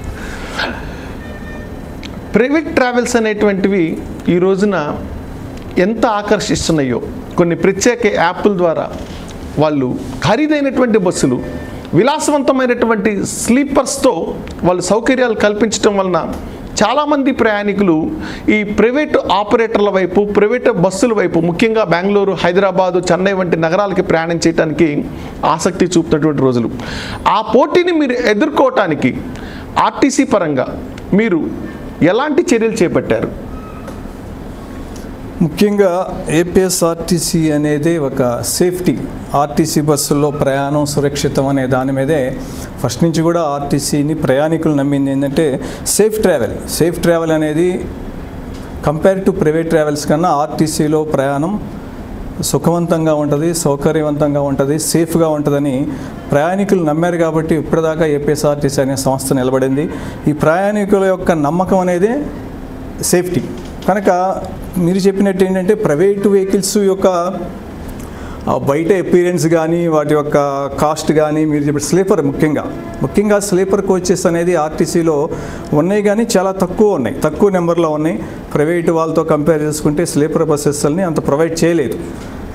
ప్రైవేట్ ట్రావెల్స్ అనేటువంటివి ఈ రోజున ఎంత ఆకర్షిస్తున్నాయో, కొన్ని ప్రత్యేక యాప్ల ద్వారా వాళ్ళు ఖరీదైనటువంటి బస్సులు, విలాసవంతమైనటువంటి స్లీపర్స్తో వాళ్ళు సౌకర్యాలు కల్పించడం వలన చాలామంది ప్రయాణికులు ఈ ప్రైవేటు ఆపరేటర్ల వైపు, ప్రైవేటు బస్సుల వైపు, ముఖ్యంగా బెంగళూరు, హైదరాబాదు, చెన్నై వంటి నగరాలకి ప్రయాణం చేయడానికి ఆసక్తి చూపుతున్నటువంటి రోజులు. ఆ పోటీని మీరు ఎదుర్కోవటానికి ఆర్టీసీ పరంగా మీరు ఎలాంటి చర్యలు చేపట్టారు? ముఖ్యంగా ఏపీఎస్ఆర్టీసీ అనేది ఒక సేఫ్టీ, ఆర్టీసీ బస్సుల్లో ప్రయాణం సురక్షితం అనే దాని మీదే ఫస్ట్ నుంచి కూడా ఆర్టీసీని ప్రయాణికులు నమ్మింది ఏంటంటే సేఫ్ ట్రావెల్ అనేది కంపేర్ టు ప్రైవేట్ ట్రావెల్స్ కన్నా ఆర్టీసీలో ప్రయాణం సుఖవంతంగా ఉంటుంది, సౌకర్యవంతంగా ఉంటుంది, సేఫ్గా ఉంటుందని ప్రయాణికులు నమ్మారు. కాబట్టి ఇప్పటిదాకా ఏపీఎస్ఆర్టీసీ అనే సంస్థ నిలబడింది. ఈ ప్రయాణికుల యొక్క నమ్మకం అనేది సేఫ్టీ కనుక మీరు చెప్పినట్టు ఏంటంటే ప్రైవేటు వెహికల్స్ యొక్క బయట అపీరెన్స్ కానీ వాటి యొక్క కాస్ట్ కానీ మీరు చెప్పిన స్లీపర్ ముఖ్యంగా స్లీపర్ కోచెస్ అనేది ఆర్టీసీలో ఉన్నాయి కానీ చాలా తక్కువ నెంబర్లో ఉన్నాయి. ప్రైవేటు వాళ్ళతో కంపేర్ చేసుకుంటే స్లీపర్ బస్సెస్ని అంత ప్రొవైడ్ చేయలేదు.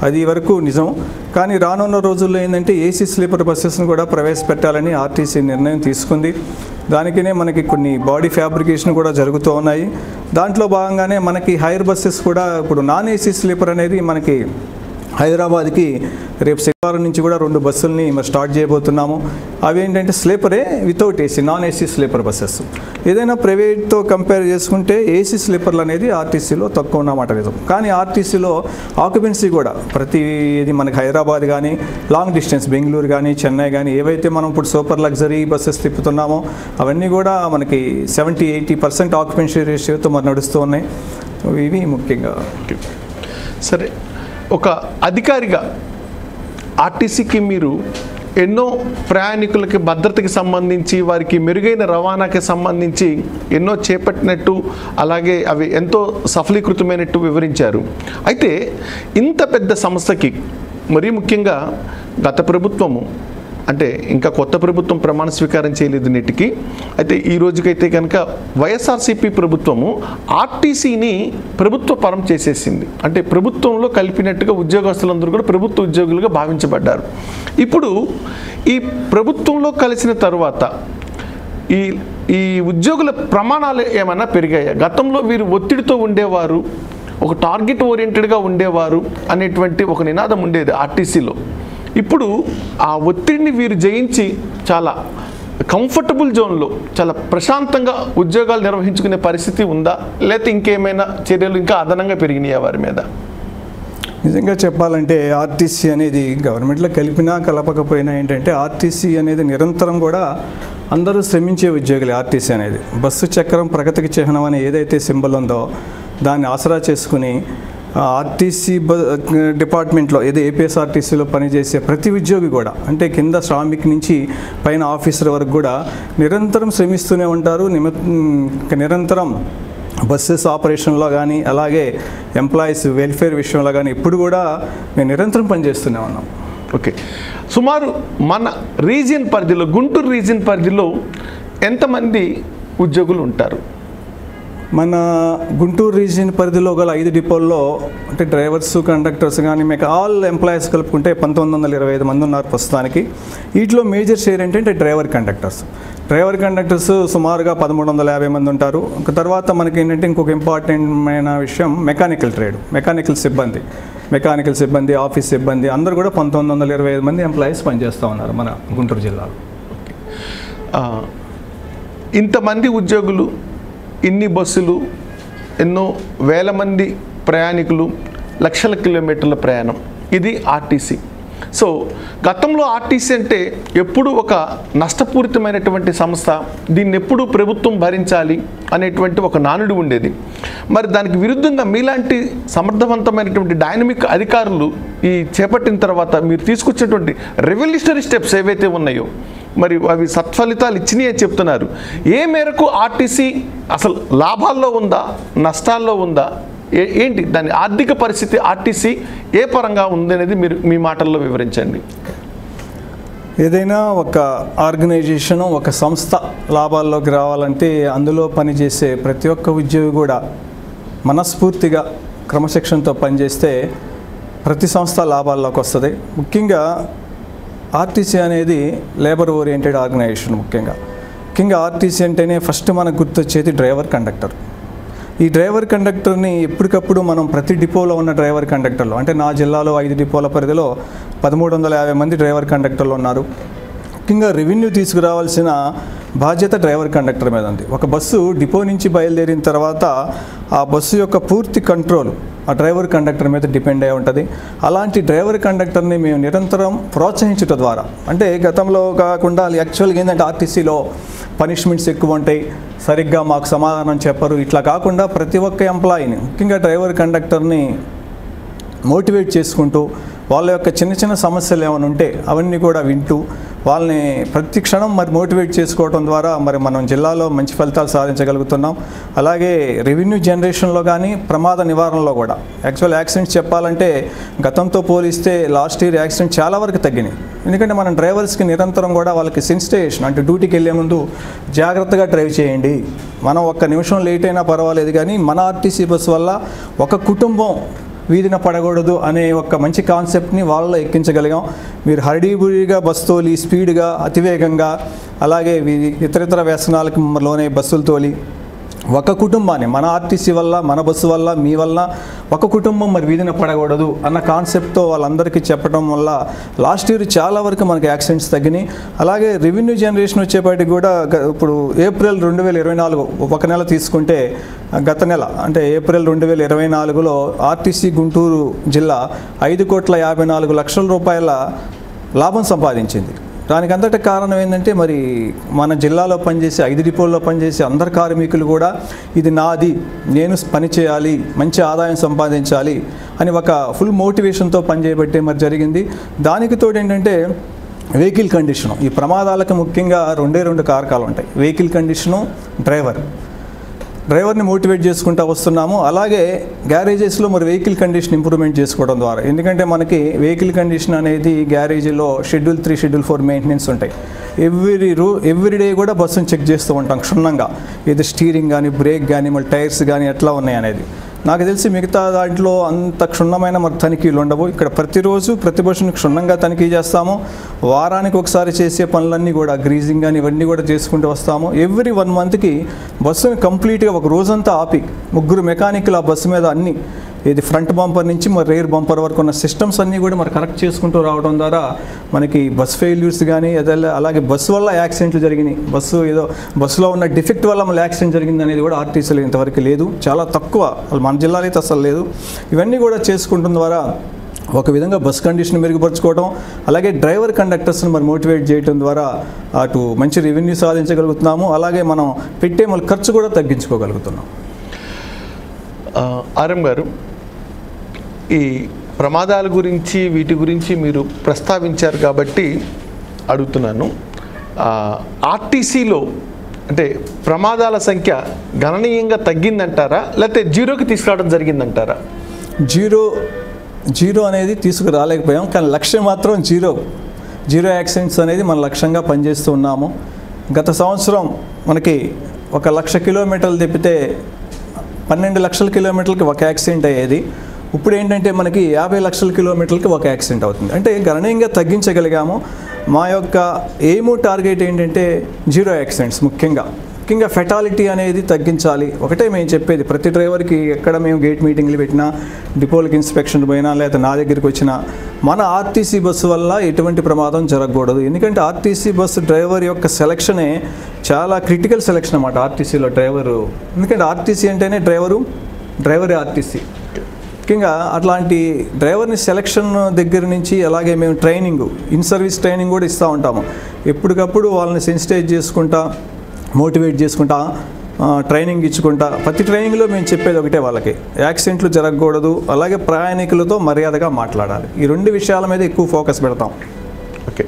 అది వరకు నిజం. కానీ రానున్న రోజుల్లో ఏంటంటే ఏసీ స్లీపర్ బస్సెస్ను కూడా ప్రవేశపెట్టాలని ఆర్టీసీ నిర్ణయం తీసుకుంది. దానికినే మనకి కొన్ని బాడీ ఫ్యాబ్రికేషన్ కూడా జరుగుతూ ఉన్నాయి. దాంట్లో భాగంగానే మనకి హైర్ బస్సెస్ కూడా ఇప్పుడు నాన్ ఏసీ స్లీపర్ అనేది మనకి హైదరాబాద్కి రేపు శనివారం నుంచి కూడా 2 బస్సుల్ని స్టార్ట్ చేయబోతున్నాము. అవి ఏంటంటే స్లీపరే without AC, non AC sleeper buses. ఏదైనా ప్రైవేట్తో కంపేర్ చేసుకుంటే ఏసీ స్లీపర్లు అనేది ఆర్టీసీలో తక్కువ ఉన్నమాట నిజం. కానీ ఆర్టీసీలో ఆక్యుపెన్సీ కూడా ఇది మనకి హైదరాబాద్ కానీ లాంగ్ డిస్టెన్స్ బెంగళూరు కానీ చెన్నై కానీ ఏవైతే మనం ఇప్పుడు సూపర్ లగ్జరీ బస్సెస్ తిప్పుతున్నామో అవన్నీ కూడా మనకి 70-80% ఆక్యుపెన్సీ రేషియోతో మరి నడుస్తూ ఉన్నాయి. ఇవి ముఖ్యంగా. సరే, ఒక అధికారిగా ఆర్టీసీకి మీరు ఎన్నో ప్రయాణికులకి భద్రతకి సంబంధించి వారికి మెరుగైన రవాణాకి సంబంధించి ఎన్నో చేపట్టినట్టు, అలాగే అవి ఎంతో సఫలీకృతమైనట్టు వివరించారు. అయితే ఇంత పెద్ద సంస్థకి మరీ ముఖ్యంగా గత ప్రభుత్వము అంటే ఇంకా కొత్త ప్రభుత్వం ప్రమాణ స్వీకారం చేయలేదు నేటికి. అయితే ఈ రోజుకైతే కనుక వైఎస్ఆర్సీపీ ప్రభుత్వము ఆర్టీసీని ప్రభుత్వ పరం చేసేసింది. అంటే ప్రభుత్వంలో కలిపినట్టుగా ఉద్యోగస్తులందరూ కూడా ప్రభుత్వ ఉద్యోగులుగా భావించబడ్డారు. ఇప్పుడు ఈ ప్రభుత్వంలో కలిసిన తరువాత ఈ ఉద్యోగుల ప్రమాణాలు ఏమైనా పెరిగాయా? గతంలో వీరు ఒత్తిడితో ఉండేవారు, ఒక టార్గెట్ ఓరియంటెడ్గా ఉండేవారు అనేటువంటి ఒక నినాదం ఉండేది ఆర్టీసీలో. ఇప్పుడు ఆ ఒత్తిడిని వీరు జయించి చాలా కంఫర్టబుల్ జోన్లో చాలా ప్రశాంతంగా ఉద్యోగాలు నిర్వహించుకునే పరిస్థితి ఉందా, లేకపోతే ఇంకేమైనా చర్యలు ఇంకా అదనంగా పెరిగినాయా వారి మీద? నిజంగా చెప్పాలంటే ఆర్టీసీ అనేది గవర్నమెంట్లో కలిపినా కలపకపోయినా ఏంటంటే ఆర్టీసీ అనేది నిరంతరం కూడా అందరూ శ్రమించే ఉద్యోగులే. ఆర్టీసీ అనేది బస్సు చక్రం ప్రగతికి చిహ్నం అని ఏదైతే సింబల్ ఉందో దాన్ని ఆసరా చేసుకుని ఆర్టీసీ డిపార్ట్మెంట్లో ఏపీఎస్ఆర్టీసీలో పనిచేసే ప్రతి ఉద్యోగి కూడా అంటే కింద శ్రామిక్ నుంచి పైన ఆఫీసర్ వరకు కూడా నిరంతరం శ్రమిస్తూనే ఉంటారు. నిరంతరం బస్సెస్ ఆపరేషన్లో కానీ అలాగే ఎంప్లాయీస్ వెల్ఫేర్ విషయంలో కానీ ఇప్పుడు కూడా మేము నిరంతరం పనిచేస్తూనే ఉన్నాం. ఓకే, సుమారు మన రీజియన్ పరిధిలో, గుంటూరు రీజియన్ పరిధిలో ఎంతమంది ఉద్యోగులు ఉంటారు? మన గుంటూరు రీజియన్ పరిధిలో గల 5 డిపోల్లో అంటే డ్రైవర్స్, కండక్టర్స్ కానీ మీకు ఆల్ ఎంప్లాయీస్ కలుపుకుంటే 1925 మంది ఉన్నారు ప్రస్తుతానికి. వీటిలో మేజర్ షేర్ ఏంటంటే డ్రైవర్ కండక్టర్స్ సుమారుగా 1350 మంది ఉంటారు. తర్వాత మనకి ఏంటంటే ఇంకొక ఇంపార్టెంట్ విషయం మెకానికల్ సిబ్బంది, ఆఫీస్ సిబ్బంది అందరూ కూడా 1925 మంది ఎంప్లాయీస్ పనిచేస్తూ ఉన్నారు మన గుంటూరు జిల్లాలో. ఇంతమంది ఉద్యోగులు, ఇన్ని బస్సులు, ఎన్నో వేల మంది ప్రయాణికులు, లక్షల కిలోమీటర్ల ప్రయాణం, ఇది ఆర్టీసీ. సో గతంలో ఆర్టీసీ అంటే ఎప్పుడు ఒక నష్టపూరితమైనటువంటి సంస్థ, దీన్ని ఎప్పుడు ప్రభుత్వం భరించాలి అనేటువంటి ఒక నానుడి ఉండేది. మరి దానికి విరుద్ధంగా మీలాంటి సమర్థవంతమైనటువంటి డైనమిక్ అధికారులు ఈ చేపట్టిన తర్వాత మీరు తీసుకొచ్చినటువంటి రెవల్యూషనరీ స్టెప్స్ ఏవైతే ఉన్నాయో మరి అవి సత్ఫలితాలు ఇచ్చినాయని చెప్తున్నారు. ఏ మేరకు ఆర్టీసీ అసలు లాభాల్లో ఉందా, నష్టాల్లో ఉందా, ఏంటి దాని ఆర్థిక పరిస్థితి, ఆర్టీసీ ఏ పరంగా ఉందనేది మీరు మీ మాటల్లో వివరించండి. ఏదైనా ఒక ఆర్గనైజేషను, ఒక సంస్థ లాభాల్లోకి రావాలంటే అందులో పనిచేసే ప్రతి ఒక్క ఉద్యోగి కూడా మనస్ఫూర్తిగా క్రమశిక్షణతో పనిచేస్తే ప్రతి సంస్థ లాభాల్లోకి వస్తుంది. ముఖ్యంగా ఆర్టీసీ అనేది లేబర్ ఓరియంటెడ్ ఆర్గనైజేషన్. ముఖ్యంగా ఆర్టీసీ అంటేనే ఫస్ట్ మనకు గుర్తొచ్చేది డ్రైవర్ కండక్టర్. ఈ డ్రైవర్ కండక్టర్ని ఎప్పటికప్పుడు మనం ప్రతి డిపోలో ఉన్న డ్రైవర్ కండక్టర్లు అంటే నా జిల్లాలో 5 డిపోల పరిధిలో 1350 మంది డ్రైవర్ కండక్టర్లు ఉన్నారు. ముఖ్యంగా రెవెన్యూ తీసుకురావాల్సిన బాధ్యత డ్రైవర్ కండక్టర్ మీద ఉంది. ఒక బస్సు డిపో నుంచి బయలుదేరిన తర్వాత ఆ బస్సు యొక్క పూర్తి కంట్రోల్ ఆ డ్రైవర్ కండక్టర్ మీద డిపెండ్ అయి ఉంటుంది. అలాంటి డ్రైవర్ కండక్టర్ని మేము నిరంతరం ప్రోత్సహించడం ద్వారా అంటే గతంలో కాకుండా యాక్చువల్గా ఏంటంటే ఆర్టీసీలో పనిష్మెంట్స్ ఎక్కువ ఉంటాయి, సరిగ్గా మాకు సమాధానం చెప్పరు, ఇట్లా కాకుండా ప్రతి ఒక్క ఎంప్లాయీని ముఖ్యంగా డ్రైవర్ కండక్టర్ని మోటివేట్ చేసుకుంటూ వాళ్ళ యొక్క చిన్న సమస్యలు ఏమైనా ఉంటే అవన్నీ కూడా వింటూ వాళ్ళని ప్రతి క్షణం మరి మోటివేట్ చేసుకోవడం ద్వారా మరి మనం జిల్లాలో మంచి ఫలితాలు సాధించగలుగుతున్నాం. అలాగే రెవెన్యూ జనరేషన్లో కానీ ప్రమాద నివారణలో కూడా యాక్సిడెంట్స్ చెప్పాలంటే గతంతో పోలిస్తే లాస్ట్ ఇయర్ యాక్సిడెంట్ చాలా వరకు తగ్గినాయి. ఎందుకంటే మనం డ్రైవర్స్కి నిరంతరం కూడా వాళ్ళకి సెన్సిటైజేషన్ అంటే డ్యూటీకి వెళ్ళే ముందు జాగ్రత్తగా డ్రైవ్ చేయండి, మనం ఒక్క నిమిషం లేట్ అయినా పర్వాలేదు కానీ మన ఆర్టీసీ బస్సు వల్ల ఒక కుటుంబం వీధిన పడకూడదు అనే ఒక మంచి కాన్సెప్ట్ని వాళ్ళలో ఎక్కించగలిగాం. మీరు హరిడీబురిగా బస్సు తోలి, స్పీడ్గా, అతివేగంగా, అలాగే ఇతరితర వ్యసనాలకు లోనే బస్సులు తోలి ఒక కుటుంబాన్ని, మన ఆర్టీసీ వల్ల, మన బస్సు వల్ల, మీ వల్ల ఒక కుటుంబం మరి వీధిన పడకూడదు అన్న కాన్సెప్ట్తో వాళ్ళందరికీ చెప్పడం వల్ల లాస్ట్ ఇయర్ చాలా వరకు మనకి యాక్సిడెంట్స్ తగ్గినాయి. అలాగే రెవెన్యూ జనరేషన్ వచ్చేపాటికి కూడా ఇప్పుడు ఏప్రిల్ 2024 ఒక నెల తీసుకుంటే, గత నెల అంటే ఏప్రిల్ 2024లో ఆర్టీసీ గుంటూరు జిల్లా 5,54,00,000 రూపాయల లాభం సంపాదించింది. దానికంతటి కారణం ఏంటంటే మరి మన జిల్లాలో పనిచేసే 5 డిపోల్లో పనిచేసే అందరు కార్మికులు కూడా ఇది నాది, నేను పని చేయాలి, మంచి ఆదాయం సంపాదించాలి అని ఒక ఫుల్ మోటివేషన్తో పనిచేయబట్టే మరి జరిగింది. దానికి తోడు ఏంటంటే వెహికల్ కండిషను. ఈ ప్రమాదాలకు ముఖ్యంగా రెండు కారకాలు ఉంటాయి. వెహికల్ కండిషను, డ్రైవర్ని మోటివేట్ చేసుకుంటూ వస్తున్నాము. అలాగే గ్యారేజెస్లో మరి వెహికల్ కండిషన్ ఇంప్రూవ్మెంట్ చేసుకోవడం ద్వారా, ఎందుకంటే మనకి వెహికల్ కండిషన్ అనేది గ్యారేజీలో షెడ్యూల్ 3, షెడ్యూల్ 4 మెయింటెనెన్స్ ఉంటాయి. ఎవ్రీ డే కూడా బస్సును చెక్ చేస్తూ ఉంటాం క్షుణ్ణంగా, ఇది స్టీరింగ్ కానీ, బ్రేక్ కానీ, మళ్ళీ టైర్స్ కానీ ఎట్లా ఉన్నాయి అనేది. నాకు తెలిసి మిగతా దాంట్లో అంత క్షుణ్ణమైన మరి తనిఖీలు ఉండవు. ఇక్కడ ప్రతిరోజు ప్రతి బస్సును క్షుణ్ణంగా తనిఖీ చేస్తాము. వారానికి ఒకసారి చేసే పనులన్నీ కూడా గ్రీజింగ్ కానీ ఇవన్నీ కూడా చేసుకుంటూ వస్తాము. ఎవ్రీ 1 మంత్కి బస్సును కంప్లీట్గా ఒక రోజంతా ఆపి 3 మెకానిక్లు ఆ బస్సు మీద అన్ని, ఇది ఫ్రంట్ బంపర్ నుంచి మరి రేర్ బంపర్ వరకు ఉన్న సిస్టమ్స్ అన్నీ కూడా మరి కరెక్ట్ చేసుకుంటూ రావడం ద్వారా మనకి బస్ ఫెయిల్యూర్స్ కానీ, అలాగే బస్సు వల్ల యాక్సిడెంట్లు జరిగినాయి, బస్సులో ఉన్న డిఫెక్ట్ వల్ల మళ్ళీ యాక్సిడెంట్ జరిగింది అనేది కూడా ఆర్టీసీలో ఇంతవరకు లేదు, చాలా తక్కువ, మన జిల్లాలో అయితే అసలు లేదు. ఇవన్నీ కూడా చేసుకుంటున్న ద్వారా ఒక విధంగా బస్ కండిషన్ మెరుగుపరుచుకోవడం, అలాగే డ్రైవర్ కండక్టర్స్ని మరి మోటివేట్ చేయడం ద్వారా అటు మంచి రెవెన్యూ సాధించగలుగుతున్నాము. అలాగే మనం పెట్టే మళ్ళీ ఖర్చు కూడా తగ్గించుకోగలుగుతున్నాం. ఆర్ఎం గారు, ఈ ప్రమాదాల గురించి వీటి గురించి మీరు ప్రస్తావించారు కాబట్టి అడుగుతున్నాను. ఆర్టీసీలో అంటే ప్రమాదాల సంఖ్య గణనీయంగా తగ్గిందంటారా, లేకపోతే జీరోకి తీసుకురావడం జరిగిందంటారా? జీరో అనేది తీసుకురాలేకపోయాం, కానీ లక్ష్యం మాత్రం జీరో యాక్సిడెంట్స్ అనేది మన లక్ష్యంగా పనిచేస్తూ ఉన్నాము. గత సంవత్సరం మనకి 1,00,000 కిలోమీటర్లు తిప్పితే 12 లక్షల కిలోమీటర్లకి ఒక యాక్సిడెంట్ అయ్యేది. ఇప్పుడు ఏంటంటే మనకి 50 లక్షల కిలోమీటర్లకి ఒక యాక్సిడెంట్ అవుతుంది. అంటే గణనీయంగా తగ్గించగలిగాము. మా యొక్క ఎయిము టార్గెట్ ఏంటంటే జీరో యాక్సిడెంట్స్. ముఖ్యంగా ఫెటాలిటీ అనేది తగ్గించాలి. ఒకటే మేము చెప్పేది ప్రతి డ్రైవర్కి, ఎక్కడ మేము గేట్ మీటింగ్లు పెట్టినా, డిపోలకి ఇన్స్పెక్షన్ పోయినా, లేదా నా దగ్గరికి వచ్చినా, మన ఆర్టీసీ బస్సు వల్ల ఎటువంటి ప్రమాదం జరగకూడదు. ఎందుకంటే ఆర్టీసీ బస్సు డ్రైవర్ యొక్క సెలక్షనే చాలా క్రిటికల్ సెలక్షన్ అన్నమాట ఆర్టీసీలో డ్రైవరు. ఎందుకంటే ఆర్టీసీ అంటేనే డ్రైవరే ఆర్టీసీ. ముఖ్యంగా అట్లాంటి డ్రైవర్ని సెలక్షన్ దగ్గర నుంచి, అలాగే మేము ట్రైనింగ్, ఇన్ సర్వీస్ ట్రైనింగ్ కూడా ఇస్తూ ఉంటాము. ఎప్పటికప్పుడు వాళ్ళని సెన్సిటైజ్ చేసుకుంటా, మోటివేట్ చేసుకుంటా, ట్రైనింగ్ ఇచ్చుకుంటా, ప్రతి ట్రైనింగ్లో మేము చెప్పేది ఒకటే, వాళ్ళకి యాక్సిడెంట్లు జరగకూడదు, అలాగే ప్రయాణికులతో మర్యాదగా మాట్లాడాలి. ఈ 2 విషయాల మీద ఎక్కువ ఫోకస్ పెడతాం. ఓకే,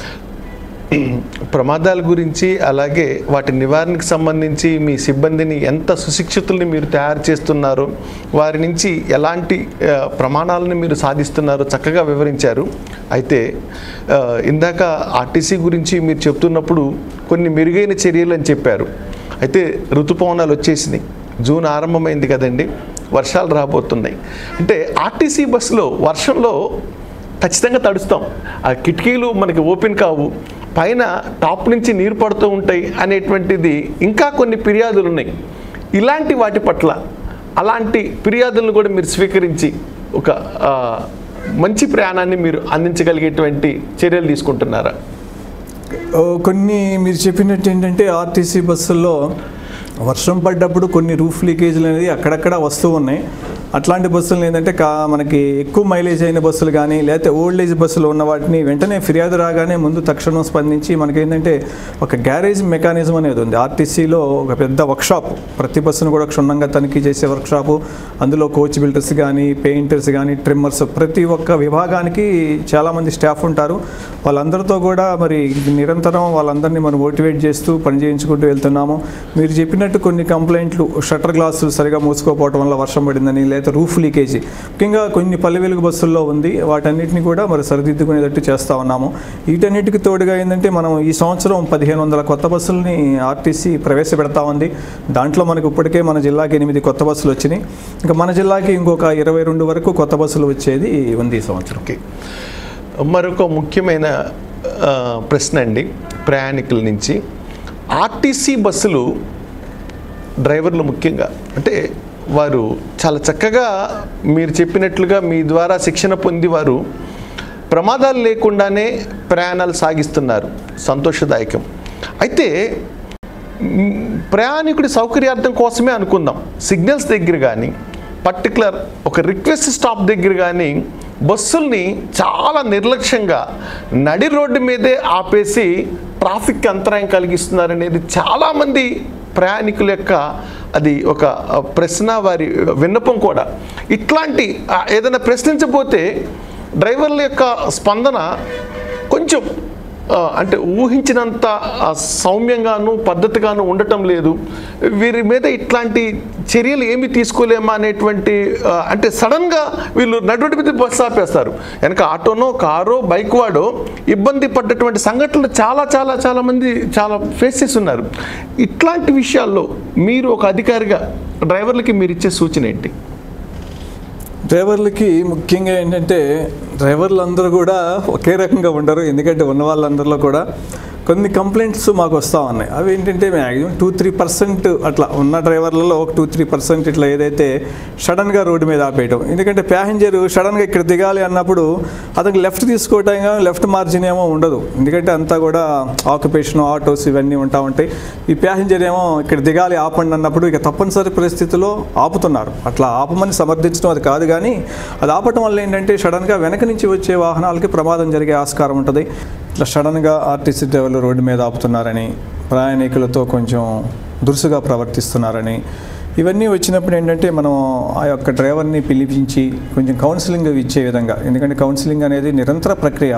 ప్రమాదాల గురించి అలాగే వాటి నివారణకు సంబంధించి మీ సిబ్బందిని ఎంత సుశిక్షితుల్ని మీరు తయారు చేస్తున్నారో, వారి నుంచి ఎలాంటి ప్రమాణాలను మీరు సాధిస్తున్నారో చక్కగా వివరించారు. అయితే ఇందాక ఆర్టీసీ గురించి మీరు చెప్తున్నప్పుడు కొన్ని మెరుగైన చర్యలు అని చెప్పారు. అయితే ఋతుపవనాలు వచ్చేసినాయి, జూన్ ఆరంభమైంది కదండి, వర్షాలు రాబోతున్నాయి. అంటే ఆర్టీసీ బస్సులో వర్షంలో ఖచ్చితంగా తడుస్తాం, ఆ కిటికీలు మనకి ఓపెన్ కావు, పైన టాప్ నుంచి నీరు పడుతూ ఉంటాయి అనేటువంటిది ఇంకా కొన్ని ఫిర్యాదులు ఉన్నాయి. ఇలాంటి వాటి పట్ల అలాంటి ఫిర్యాదులను కూడా మీరు స్వీకరించి ఒక మంచి ప్రయాణాన్ని మీరు అందించగలిగేటువంటి చర్యలు తీసుకుంటున్నారా? కొన్ని మీరు చెప్పినట్టు ఏంటంటే ఆర్టీసీ బస్సుల్లో వర్షం పడ్డప్పుడు కొన్ని రూఫ్ లీకేజీలు అనేది అక్కడక్కడ వస్తూ ఉన్నాయి. అట్లాంటి బస్సులు ఏంటంటే మనకి ఎక్కువ మైలేజ్ అయిన బస్సులు కానీ, లేకపోతే ఓల్డ్ ఏజ్ బస్సులు ఉన్న వాటిని వెంటనే ఫిర్యాదు రాగానే ముందు తక్షణం స్పందించి, మనకేంటంటే ఒక గ్యారేజ్ మెకానిజం అనేది ఉంది ఆర్టీసీలో, ఒక పెద్ద వర్క్షాప్, ప్రతి బస్సును కూడా క్షుణ్ణంగా తనిఖీ చేసే వర్క్షాపు. అందులో కోచ్ బిల్డర్స్ కానీ, పెయింటర్స్ కానీ, ట్రిమ్మర్స్, ప్రతి ఒక్క విభాగానికి చాలామంది స్టాఫ్ ఉంటారు. వాళ్ళందరితో కూడా మరి నిరంతరం వాళ్ళందరినీ మనం మోటివేట్ చేస్తూ పని చేయించుకుంటూ వెళ్తున్నాము. మీరు చెప్పినట్టు కొన్ని కంప్లైంట్లు, షట్టర్ గ్లాసులు సరిగా మూసుకోకపోవడం వల్ల వర్షం పడిందని, ఏదైతే రూఫ్ లీకేజీ ముఖ్యంగా కొన్ని పల్లె వెలుగు బస్సుల్లో ఉంది, వాటన్నిటిని కూడా మరి సరిదిద్దుకునేటట్టు చేస్తూ ఉన్నాము. వీటన్నిటికి తోడుగా ఏంటంటే మనం ఈ సంవత్సరం 1500 కొత్త బస్సులని ఆర్టీసీ ప్రవేశపెడతా ఉంది. దాంట్లో మనకు ఇప్పటికే మన జిల్లాకి 8 కొత్త బస్సులు వచ్చినాయి. ఇంకా మన జిల్లాకి ఇంకొక 22 వరకు కొత్త బస్సులు వచ్చేది ఉంది ఈ సంవత్సరంకి. మరొక ముఖ్యమైన ప్రశ్న అండి ప్రయాణికుల నుంచి, ఆర్టీసీ బస్సులు డ్రైవర్లు ముఖ్యంగా అంటే వారు చాలా చక్కగా మీరు చెప్పినట్లుగా మీ ద్వారా శిక్షణ పొంది వారు ప్రమాదాలు లేకుండానే ప్రయాణాలు సాగిస్తున్నారు, సంతోషదాయకం. అయితే ప్రయాణికుడి సౌకర్యార్థం కోసమే అనుకుందాం, సిగ్నల్స్ దగ్గర కానీ పర్టికులర్ ఒక రిక్వెస్ట్ స్టాప్ దగ్గర కానీ బస్సుల్ని చాలా నిర్లక్ష్యంగా నడి రోడ్డు మీదే ఆపేసి ట్రాఫిక్ అంతరాయం కలిగిస్తున్నారనేది చాలామంది ప్రయాణికుల యొక్క అది ఒక ప్రశ్న, వారి విన్నపం కూడా. ఇట్లాంటి ఏదైనా ప్రశ్నించబోతే డ్రైవర్ల యొక్క స్పందన కొంచెం అంటే ఊహించినంత సౌమ్యంగాను పద్ధతిగాను ఉండటం లేదు. వీరి మీద ఇట్లాంటి చర్యలు ఏమి తీసుకోలేమా అనేటువంటి అంటే సడన్గా వీళ్ళు నడువడి మీద బస్సు ఆపేస్తారు. వెనక ఆటోనో కారో బైక్ వాడో ఇబ్బంది పడ్డటువంటి సంఘటనలు చాలా మంది చాలా ఫేస్ చేసి ఉన్నారు. ఇట్లాంటి విషయాల్లో మీరు ఒక అధికారిగా డ్రైవర్లకి మీరు ఇచ్చే సూచన ఏంటి? డ్రైవర్లకి ముఖ్యంగా ఏంటంటే డ్రైవర్లు అందరూ కూడా ఒకే రకంగా ఉండరు. ఎందుకంటే ఉన్న వాళ్ళందరిలో కూడా కొన్ని కంప్లైంట్స్ మాకు వస్తూ ఉన్నాయి. అవి ఏంటంటే మ్యాక్సిమం 2-3% అట్లా ఉన్న డ్రైవర్లలో ఒక 2-3% ఇట్లా ఏదైతే సడన్గా రోడ్డు మీద ఆపేయటం. ఎందుకంటే ప్యాసింజరు సడన్గా ఇక్కడ దిగాలి అన్నప్పుడు అతనికి లెఫ్ట్ తీసుకోవటం లెఫ్ట్ మార్జిన్ ఏమో ఉండదు. ఎందుకంటే అంతా కూడా ఆక్యుపేషన్ ఆటోస్ ఇవన్నీ ఉంటాయి. ఈ ప్యాసింజర్ ఏమో ఇక్కడ దిగాలి ఆపండి అన్నప్పుడు ఇక తప్పనిసరి పరిస్థితిలో ఆపుతున్నారు. అట్లా ఆపమని సమర్థించడం అది కాదు, కానీ అది ఆపటం వల్ల ఏంటంటే సడన్గా వెనక నుంచి వచ్చే వాహనాలకి ప్రమాదం జరిగే ఆస్కారం ఉంటుంది. ఇట్లా సడన్గా ఆర్టీసీ డ్రైవర్లు రోడ్డు మీద ఆపుతున్నారని, ప్రయాణికులతో కొంచెం దురుసుగా ప్రవర్తిస్తున్నారని, ఇవన్నీ వచ్చినప్పుడు ఏంటంటే మనం ఆ యొక్క డ్రైవర్ని పిలిపించి కొంచెం కౌన్సిలింగ్ ఇచ్చే విధంగా, ఎందుకంటే కౌన్సిలింగ్ అనేది నిరంతర ప్రక్రియ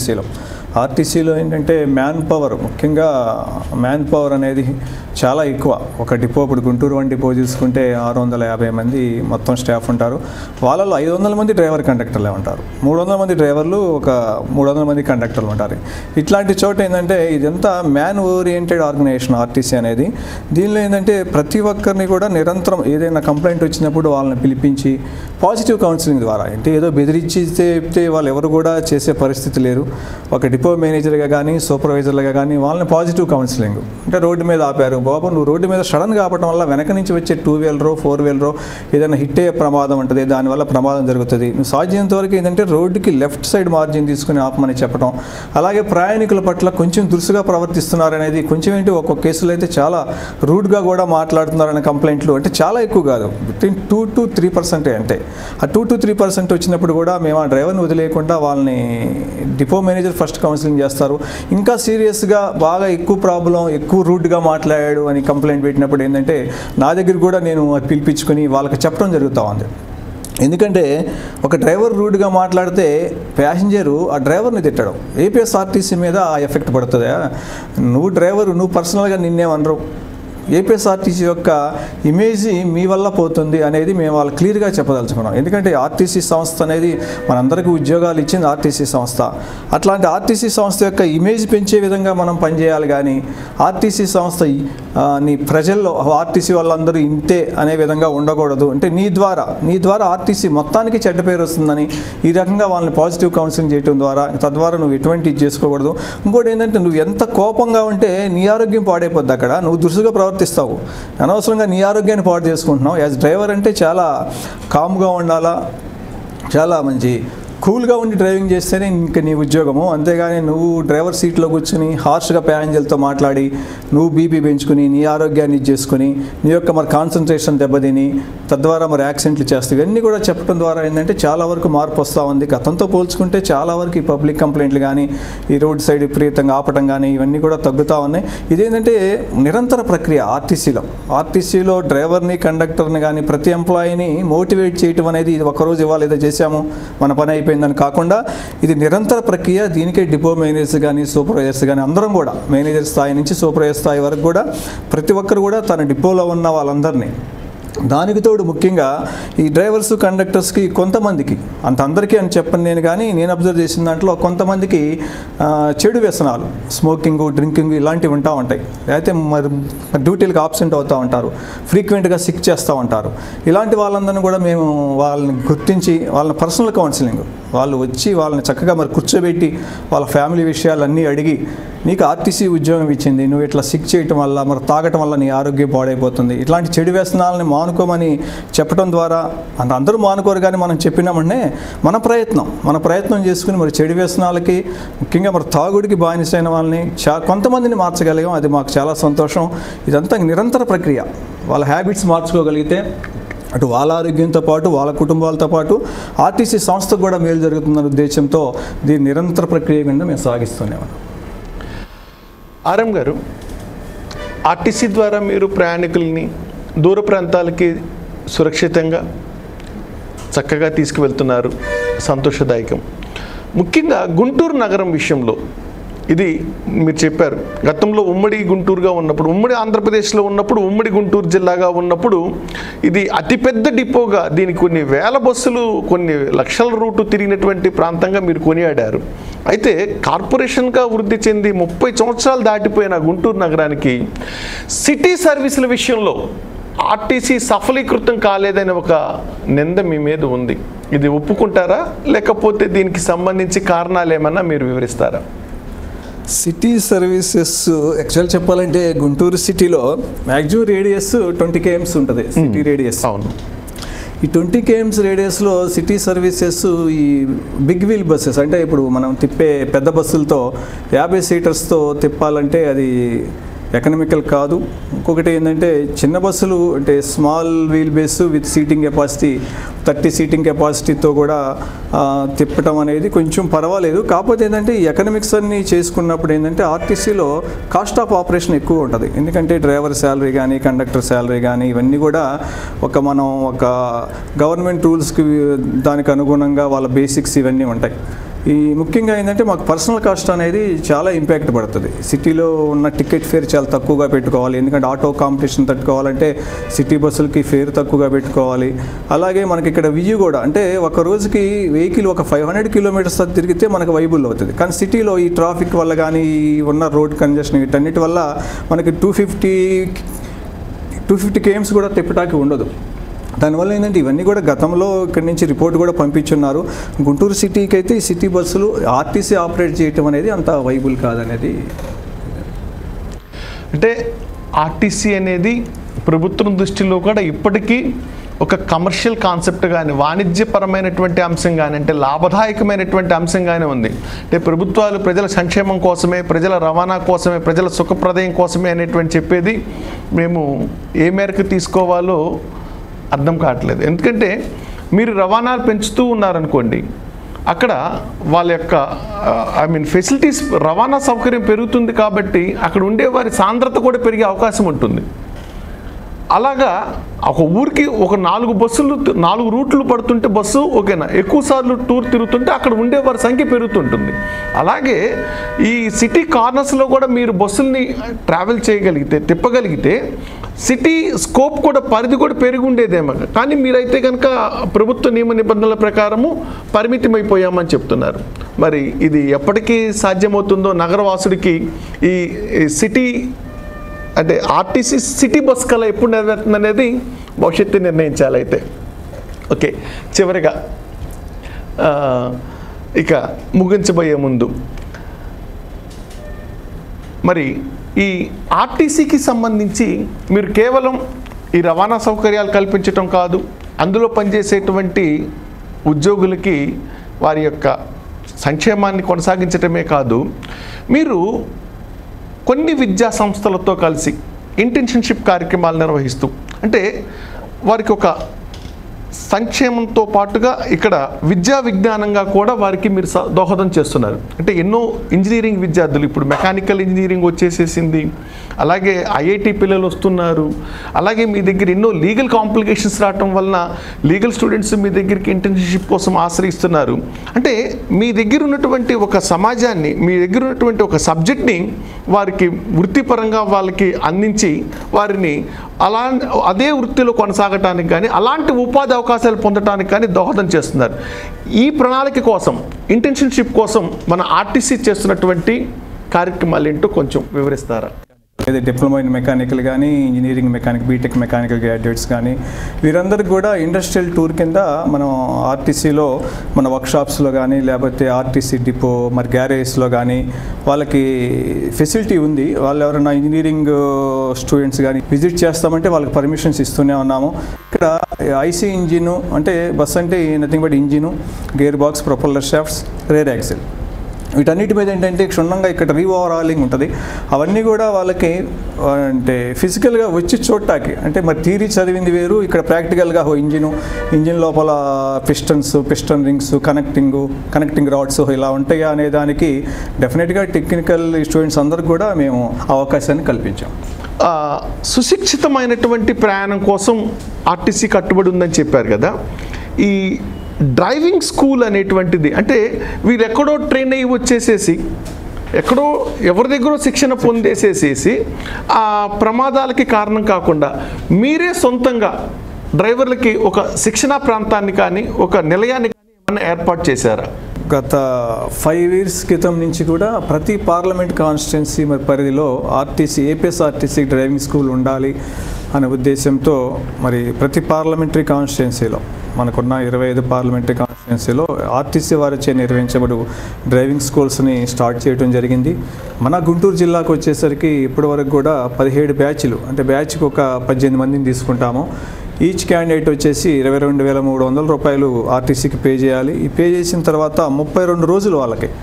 ఆర్టీసీలో ఏంటంటే ముఖ్యంగా మ్యాన్ పవర్ అనేది చాలా ఎక్కువ. ఒక డిపో ఇప్పుడు గుంటూరు 1 డిపో చూసుకుంటే 650 మంది మొత్తం స్టాఫ్ ఉంటారు. వాళ్ళలో 500 మంది డ్రైవర్ కండక్టర్లే ఉంటారు, 300 మంది డ్రైవర్లు, ఒక 300 మంది కండక్టర్లు ఉంటారు. ఇట్లాంటి చోట ఏంటంటే ఇదంతా మ్యాన్ ఓరియంటెడ్ ఆర్గనైజేషన్ ఆర్టీసీ అనేది. దీనిలో ఏంటంటే ప్రతి ఒక్కరిని కూడా నిరంతరం ఏదైనా కంప్లైంట్ వచ్చినప్పుడు వాళ్ళని పిలిపించి పాజిటివ్ కౌన్సిలింగ్ ద్వారా, అంటే ఏదో బెదిరించి చెప్తే వాళ్ళు ఎవరు కూడా చేసే పరిస్థితి లేరు. ఒక డిపో మేనేజర్గా కానీ సూపర్వైజర్లుగా కానీ వాళ్ళని పాజిటివ్ కౌన్సిలింగ్, అంటే రోడ్డు మీద ఆపారు బాబు, నువ్వు రోడ్డు మీద సడన్గా ఆపడం వల్ల వెనక నుంచి వచ్చే 2-వీలరో 4-వీలరో ఏదైనా హిట్ అయ్యే ప్రమాదం ఉంటుంది, దానివల్ల ప్రమాదం జరుగుతుంది. నువ్వు సాధ్యమైనంత వరకు ఏంటంటే రోడ్డుకి లెఫ్ట్ సైడ్ మార్జిన్ తీసుకుని ఆపమని చెప్పడం. అలాగే ప్రయాణికుల పట్ల కొంచెం దురుసుగా ప్రవర్తిస్తున్నారనేది, కొంచెం ఏంటి ఒక్కొక్క కేసులో అయితే చాలా రూడ్గా కూడా మాట్లాడుతున్నారనే కంప్లైంట్లు అంటే చాలా ఎక్కువ కాదు, బిట్వీన్ 2-3% అంటే ఆ 2-3% వచ్చినప్పుడు కూడా మేము ఆ డ్రైవర్ని వదిలేయకుండా వాళ్ళని డిపో మేనేజర్ ఫస్ట్ కౌన్సిలింగ్ చేస్తారు. ఇంకా సీరియస్గా బాగా ఎక్కువ ప్రాబ్లం, ఎక్కువ రూడ్గా మాట్లాడాడు అని కంప్లైంట్ పెట్టినప్పుడు ఏంటంటే నా దగ్గర కూడా నేను అది పిలిపించుకొని వాళ్ళకి చెప్పడం జరుగుతూ ఉంది. ఎందుకంటే ఒక డ్రైవర్ రూడ్గా మాట్లాడితే ప్యాసింజరు ఆ డ్రైవర్ని తిట్టడం, ఏపీఎస్ఆర్టీసీ మీద ఆ ఎఫెక్ట్ పడుతుందా? నువ్వు పర్సనల్గా నిన్నేమనరు, ఏపీఎస్ఆర్టీసీ యొక్క ఇమేజ్ మీ వల్ల పోతుంది అనేది మేము వాళ్ళు క్లియర్గా చెప్పదలుచుకున్నాం. ఎందుకంటే ఆర్టీసీ సంస్థ అనేది మనందరికీ ఉద్యోగాలు ఇచ్చింది ఆర్టీసీ సంస్థ. అట్లాంటి ఆర్టీసీ సంస్థ యొక్క ఇమేజ్ పెంచే విధంగా మనం పనిచేయాలి, కానీ ఆర్టీసీ సంస్థ నీ ప్రజల్లో ఆర్టీసీ వాళ్ళందరూ ఇంతే అనే విధంగా ఉండకూడదు. అంటే నీ ద్వారా ఆర్టీసీ మొత్తానికి చెడ్డ పేరు వస్తుందని ఈ రకంగా వాళ్ళని పాజిటివ్ కౌన్సిలింగ్ చేయడం ద్వారా, తద్వారా నువ్వు ఎటువంటి ఇది చేసుకోకూడదు. ఇంకోటి ఏంటంటే నువ్వు ఎంత కోపంగా ఉంటే నీ ఆరోగ్యం పాడైపోద్ది. అక్కడ నువ్వు దురుసుగా ప్రవర్తిస్తావు, అనవసరంగా నీ ఆరోగ్యాన్ని పాడు చేసుకుంటున్నావు. యాజ్ డ్రైవర్ అంటే చాలా కామ్గా ఉండాలా, చాలా మంచి కూల్గా ఉండి డ్రైవింగ్ చేస్తేనే ఇంకా నీ ఉద్యోగము. అంతేగాని నువ్వు డ్రైవర్ సీట్లో కూర్చుని హార్ష్గా ప్యాసింజర్లతో మాట్లాడి నువ్వు బీపీ పెంచుకుని నీ ఆరోగ్యాన్ని ఇచ్చేసుకుని నీ యొక్క మరి కాన్సన్ట్రేషన్ దెబ్బతిని తద్వారా మరి యాక్సిడెంట్లు చేస్తావు. ఇవన్నీ కూడా చెప్పడం ద్వారా ఏంటంటే చాలా వరకు మార్పు వస్తూ ఉంది. గతంతో పోల్చుకుంటే చాలా వరకు ఈ పబ్లిక్ కంప్లైంట్లు కానీ, ఈ రోడ్ సైడ్ విపరీతంగా ఆపటం కానీ ఇవన్నీ కూడా తగ్గుతూ ఉన్నాయి. ఇదేంటంటే నిరంతర ప్రక్రియ ఆర్టీసీలో డ్రైవర్ని, కండక్టర్ని కానీ ప్రతి ఎంప్లాయీని మోటివేట్ చేయడం అనేది ఇది ఒకరోజు ఇవాళ ఏదో చేశాము మన పని అయిపోయిందని కాకుండా ఇది నిరంతర ప్రక్రియ. దీనికే డిపో మేనేజర్స్ కానీ సూపర్వైజర్స్ కానీ అందరం కూడా, మేనేజర్ స్థాయి నుంచి సూపర్వైజర్ స్థాయి వరకు కూడా ప్రతి ఒక్కరు కూడా తన డిపోలో ఉన్న వాళ్ళందరినీ దానికి తోడు ముఖ్యంగా ఈ డ్రైవర్స్ కండక్టర్స్కి కొంతమందికి అందరికీ అని చెప్పను నేను, కానీ నేను అబ్జర్వ్ చేసిన దాంట్లో కొంతమందికి చెడు వ్యసనాలు, స్మోకింగ్, డ్రింకింగ్ ఇలాంటివి ఉంటాయి. అయితే మరి డ్యూటీలకు ఆబ్సెంట్ అవుతూ ఉంటారు, ఫ్రీక్వెంట్గా సిక్ చేస్తూ ఉంటారు. ఇలాంటి వాళ్ళందరినీ కూడా మేము వాళ్ళని గుర్తించి వాళ్ళని పర్సనల్ కౌన్సిలింగ్, వాళ్ళు వచ్చి వాళ్ళని చక్కగా మరి కూర్చోబెట్టి వాళ్ళ ఫ్యామిలీ విషయాలన్నీ అడిగి, నీకు ఆర్టీసీ ఉద్యోగం ఇచ్చింది, నువ్వు ఇట్లా సిక్ చేయటం వల్ల మరి తాగటం వల్ల నీ ఆరోగ్యం పాడైపోతుంది, ఇట్లాంటి చెడు వ్యసనాలని మానుకోమని చెప్పడం ద్వారా, అందరూ మానుకోరు కానీ మనం చెప్పినామంటే మన ప్రయత్నం చేసుకుని మరి చెడు వ్యసనాలకి ముఖ్యంగా మరి తాగుడికి బానిసైన వాళ్ళని కొంతమందిని మార్చగలిగాం. అది మాకు చాలా సంతోషం. ఇదంతా నిరంతర ప్రక్రియ. వాళ్ళ హ్యాబిట్స్ మార్చుకోగలిగితే అటు వాళ్ళ ఆరోగ్యంతో పాటు వాళ్ళ కుటుంబాలతో పాటు ఆర్టీసీ సంస్థకు కూడా మేలు జరుగుతుందన్న ఉద్దేశంతో దీని నిరంతర ప్రక్రియ కింద మేము సాగిస్తున్నాం. ఆర్ఎం గారు, ఆర్టీసీ ద్వారా మీరు ప్రయాణికుల్ని దూర ప్రాంతాలకి సురక్షితంగా చక్కగా తీసుకువెళ్తున్నారు, సంతోషదాయకం. ముఖ్యంగా గుంటూరు నగరం విషయంలో ఇది మీరు చెప్పారు, గతంలో ఉమ్మడి గుంటూరుగా ఉన్నప్పుడు, ఉమ్మడి ఆంధ్రప్రదేశ్లో ఉన్నప్పుడు, ఉమ్మడి గుంటూరు జిల్లాగా ఉన్నప్పుడు ఇది అతిపెద్ద డిపోగా, దీనికి కొన్ని వేల బస్సులు, కొన్ని లక్షల రూటు తిరిగినటువంటి ప్రాంతంగా మీరు కొనియాడారు. అయితే కార్పొరేషన్గా వృద్ధి చెంది 30 సంవత్సరాలు దాటిపోయిన గుంటూరు నగరానికి సిటీ సర్వీసుల విషయంలో ఆర్టీసీ సఫలీకృతం కాలేదనే ఒక నింద మీ మీద ఉంది. ఇది ఒప్పుకుంటారా, లేకపోతే దీనికి సంబంధించి కారణాలు ఏమన్నా మీరు వివరిస్తారా? సిటీ సర్వీసెస్ యాక్చువల్ చెప్పాలంటే Guntur city maximum radius 20 km ఉంటుంది. City radius. అవును. ఈ 20 km రేడియస్లో సిటీ సర్వీసెస్ ఈ బిగ్ వీల్ బస్సెస్, అంటే ఇప్పుడు మనం తిప్పే పెద్ద బస్సులతో 50 సీటర్స్తో తిప్పాలంటే అది ఎకనామికల్ కాదు. ఇంకొకటి ఏంటంటే చిన్న బస్సులు అంటే small wheel base with seating capacity 30 seating కెపాసిటీతో కూడా తిప్పటం అనేది కొంచెం పర్వాలేదు. కాకపోతే ఏంటంటే ఈ ఎకనామిక్స్ అన్ని చేసుకున్నప్పుడు ఏంటంటే ఆర్టీసీలో కాస్ట్ ఆఫ్ ఆపరేషన్ ఎక్కువ ఉంటుంది. ఎందుకంటే డ్రైవర్ శాలరీ కానీ, కండక్టర్ శాలరీ కానీ ఇవన్నీ కూడా మనం ఒక గవర్నమెంట్ రూల్స్కి దానికి అనుగుణంగా వాళ్ళ బేసిక్స్ ఇవన్నీ ఉంటాయి. ఈ ముఖ్యంగా ఏంటంటే మాకు పర్సనల్ కాస్ట్ అనేది చాలా ఇంపాక్ట్ పడుతుంది. సిటీలో ఉన్న టికెట్ ఫేర్ చాలా తక్కువగా పెట్టుకోవాలి, ఎందుకంటే ఆటో కాంపిటీషన్ తట్టుకోవాలంటే సిటీ బస్సులకి ఫేర్ తక్కువగా పెట్టుకోవాలి. అలాగే మనకి ఇక్కడ విజయవాడ అంటే ఒక రోజుకి వెహికల్ ఒక 500 కిలోమీటర్స్ తిరిగితే మనకు వైబుల్ అవుతుంది. కానీ సిటీలో ఈ ట్రాఫిక్ వల్ల కానీ ఉన్న రోడ్ కంజెషన్ వీటన్నిటి వల్ల మనకి 250 km కూడా తిప్పటానికి ఉండదు. దానివల్ల ఏంటంటే ఇవన్నీ కూడా గతంలో ఇక్కడి నుంచి రిపోర్ట్ కూడా పంపించున్నారు. గుంటూరు సిటీకి అయితే ఈ సిటీ బస్సులు ఆర్టీసీ ఆపరేట్ చేయటం అనేది అంత వైబుల్ కాదనేది. అంటే ఆర్టీసీ అనేది ప్రభుత్వం దృష్టిలో కూడా ఇప్పటికీ ఒక కమర్షియల్ కాన్సెప్ట్ కానీ, వాణిజ్యపరమైనటువంటి అంశం కానీ, అంటే లాభదాయకమైనటువంటి అంశంగానే ఉంది. అంటే ప్రభుత్వాలు ప్రజల సంక్షేమం కోసమే, ప్రజల రవాణా కోసమే, ప్రజల సుఖప్రదయం కోసమే అనేటువంటి చెప్పేది మేము ఏ మేరకు తీసుకోవాలో అర్థం కావట్లేదు. ఎందుకంటే మీరు రవాణాలు పెంచుతూ ఉన్నారనుకోండి, అక్కడ వాళ్ళ యొక్క ఫెసిలిటీస్, రవాణా సౌకర్యం పెరుగుతుంది కాబట్టి అక్కడ ఉండేవారి సాంద్రత కూడా పెరిగే అవకాశం ఉంటుంది. అలాగా ఒక ఊరికి ఒక 4 బస్సులు 4 రూట్లు పడుతుంటే బస్సు ఓకేనా, ఎక్కువ సార్లు టూర్ తిరుగుతుంటే అక్కడ ఉండేవారి సంఖ్య పెరుగుతుంటుంది. అలాగే ఈ సిటీ కార్నర్స్లో కూడా మీరు బస్సుల్ని ట్రావెల్ చేయగలిగితే, తిప్పగలిగితే సిటీ స్కోప్ కూడా, పరిధి కూడా పెరిగి ఉండేదేమో. కానీ మీరైతే కనుక ప్రభుత్వ నియమ నిబంధనల ప్రకారము పరిమితమైపోయామని చెప్తున్నారు. మరి ఇది ఎప్పటికీ సాధ్యమవుతుందో, నగరవాసుడికి ఈ సిటీ అంటే ఆర్టీసీ సిటీ బస్ కళ ఎప్పుడు నెరవేరుతుంది అనేది భవిష్యత్తు నిర్ణయించాలి. అయితే ఓకే, చివరిగా ఇక ముగించబోయే ముందు మరి ఈ ఆర్టీసీకి సంబంధించి మీరు కేవలం ఈ రవాణా సౌకర్యాలు కల్పించటం కాదు, అందులో పనిచేసేటువంటి ఉద్యోగులకి వారి యొక్క సంక్షేమాన్ని కొనసాగించటమే కాదు, మీరు కొన్ని విద్యా సంస్థలతో కలిసి ఇంటర్న్షిప్ కార్యక్రమాలు నిర్వహిస్తూ, అంటే వారికి ఒక సంక్షేమంతో పాటుగా ఇక్కడ విద్యా విజ్ఞానంగా కూడా వారికి మీరు దోహదం చేస్తున్నారు. అంటే ఎన్నో ఇంజనీరింగ్ విద్యార్థులు, ఇప్పుడు మెకానికల్ ఇంజనీరింగ్ వచ్చేసేసింది, అలాగే ఐఐటి పిల్లలు వస్తున్నారు, అలాగే మీ దగ్గర ఎన్నో లీగల్ కాంప్లికేషన్స్ రావటం వలన లీగల్ స్టూడెంట్స్ మీ దగ్గరికి ఇంటర్న్షిప్ కోసం ఆశ్రయిస్తున్నారు. అంటే మీ దగ్గర ఉన్నటువంటి ఒక సమాజాన్ని, మీ దగ్గర ఉన్నటువంటి ఒక సబ్జెక్ట్ని వారికి వృత్తిపరంగా వాళ్ళకి అందించి వారిని అదే వృత్తిలో కొనసాగటానికి కానీ అలాంటి ఉపాధి అవకాశాలు పొందడానికి కానీ దోహదం చేస్తున్నారు. ఈ ప్రణాళిక కోసం, ఇంటర్న్షిప్ కోసం మన ఆర్టీసీ చేస్తున్నటువంటి కార్యక్రమాలు ఏంటో కొంచెం వివరిస్తారా? ఏదైతే డిప్లొమా ఇన్ మెకానికల్ కానీ, engineering mechanic, BTech mechanical graduates కానీ వీరందరికీ కూడా ఇండస్ట్రియల్ టూర్ కింద మనం ఆర్టీసీలో మన వర్క్షాప్స్లో కానీ, లేకపోతే ఆర్టీసీ డిపో మరి గ్యారేజ్లో కానీ వాళ్ళకి ఫెసిలిటీ ఉంది. వాళ్ళు ఎవరైనా ఇంజనీరింగ్ స్టూడెంట్స్ కానీ విజిట్ చేస్తామంటే వాళ్ళకి పర్మిషన్స్ ఇస్తూనే ఉన్నాము. ఇక్కడ ఐసీ ఇంజిన్ అంటే బస్ అంటే nothing but engine, gear box, propeller shafts, rear axle, వీటన్నిటి మీద ఏంటంటే క్షుణ్ణంగా ఇక్కడ రీఓవరాలింగ్ ఉంటుంది. అవన్నీ కూడా వాళ్ళకి అంటే ఫిజికల్గా వచ్చి చూడటానికి, అంటే మరి థియరీ చదివింది వేరు, ఇక్కడ ప్రాక్టికల్గా ఇంజిన్ లోపల పిస్టన్ రింగ్స్, కనెక్టింగ్ రాడ్స్ ఇలా ఉంటాయి అనే దానికి డెఫినెట్గా టెక్నికల్ స్టూడెంట్స్ అందరికి కూడా మేము అవకాశాన్ని కల్పించాం. సుశిక్షితమైనటువంటి ప్రయాణం కోసం ఆర్టీసీ కట్టుబడి ఉందని చెప్పారు కదా. ఈ డ్రైవింగ్ స్కూల్ అనేటువంటిది అంటే వీరు ఎక్కడో ట్రైన్ అయ్యి వచ్చేసేసి ఎక్కడో ఎవరి దగ్గర శిక్షణ పొందేసేసేసి ఆ ప్రమాదాలకి కారణం కాకుండా మీరే సొంతంగా డ్రైవర్లకి ఒక శిక్షణా ప్రాంతాన్ని కానీ ఒక నిలయాన్ని కానీ ఏమైనా ఏర్పాటు చేశారా? గత 5 years క్రితం నుంచి కూడా ప్రతి పార్లమెంట్ కాన్స్టిట్యున్సీ మరి పరిధిలో ఏపీఎస్ఆర్టీసీ డ్రైవింగ్ స్కూల్ ఉండాలి అనే ఉద్దేశంతో మరి ప్రతి పార్లమెంటరీ కాన్స్టిట్యున్సీలో మనకున్న 25 పార్లమెంటరీ కాన్స్టిట్యున్సీలో ఆర్టీసీ వారిచే నిర్వహించబడు డ్రైవింగ్ స్కూల్స్ని స్టార్ట్ చేయడం జరిగింది. మన గుంటూరు జిల్లాకు వచ్చేసరికి ఇప్పటివరకు కూడా 17 బ్యాచ్లు, అంటే బ్యాచ్కి ఒక 18 మందిని తీసుకుంటాము. ఈచ్ క్యాండిడేట్ వచ్చేసి 22,300 రూపాయలు ఆర్టీసీకి పే చేయాలి. ఈ పే చేసిన తర్వాత 32 రోజులు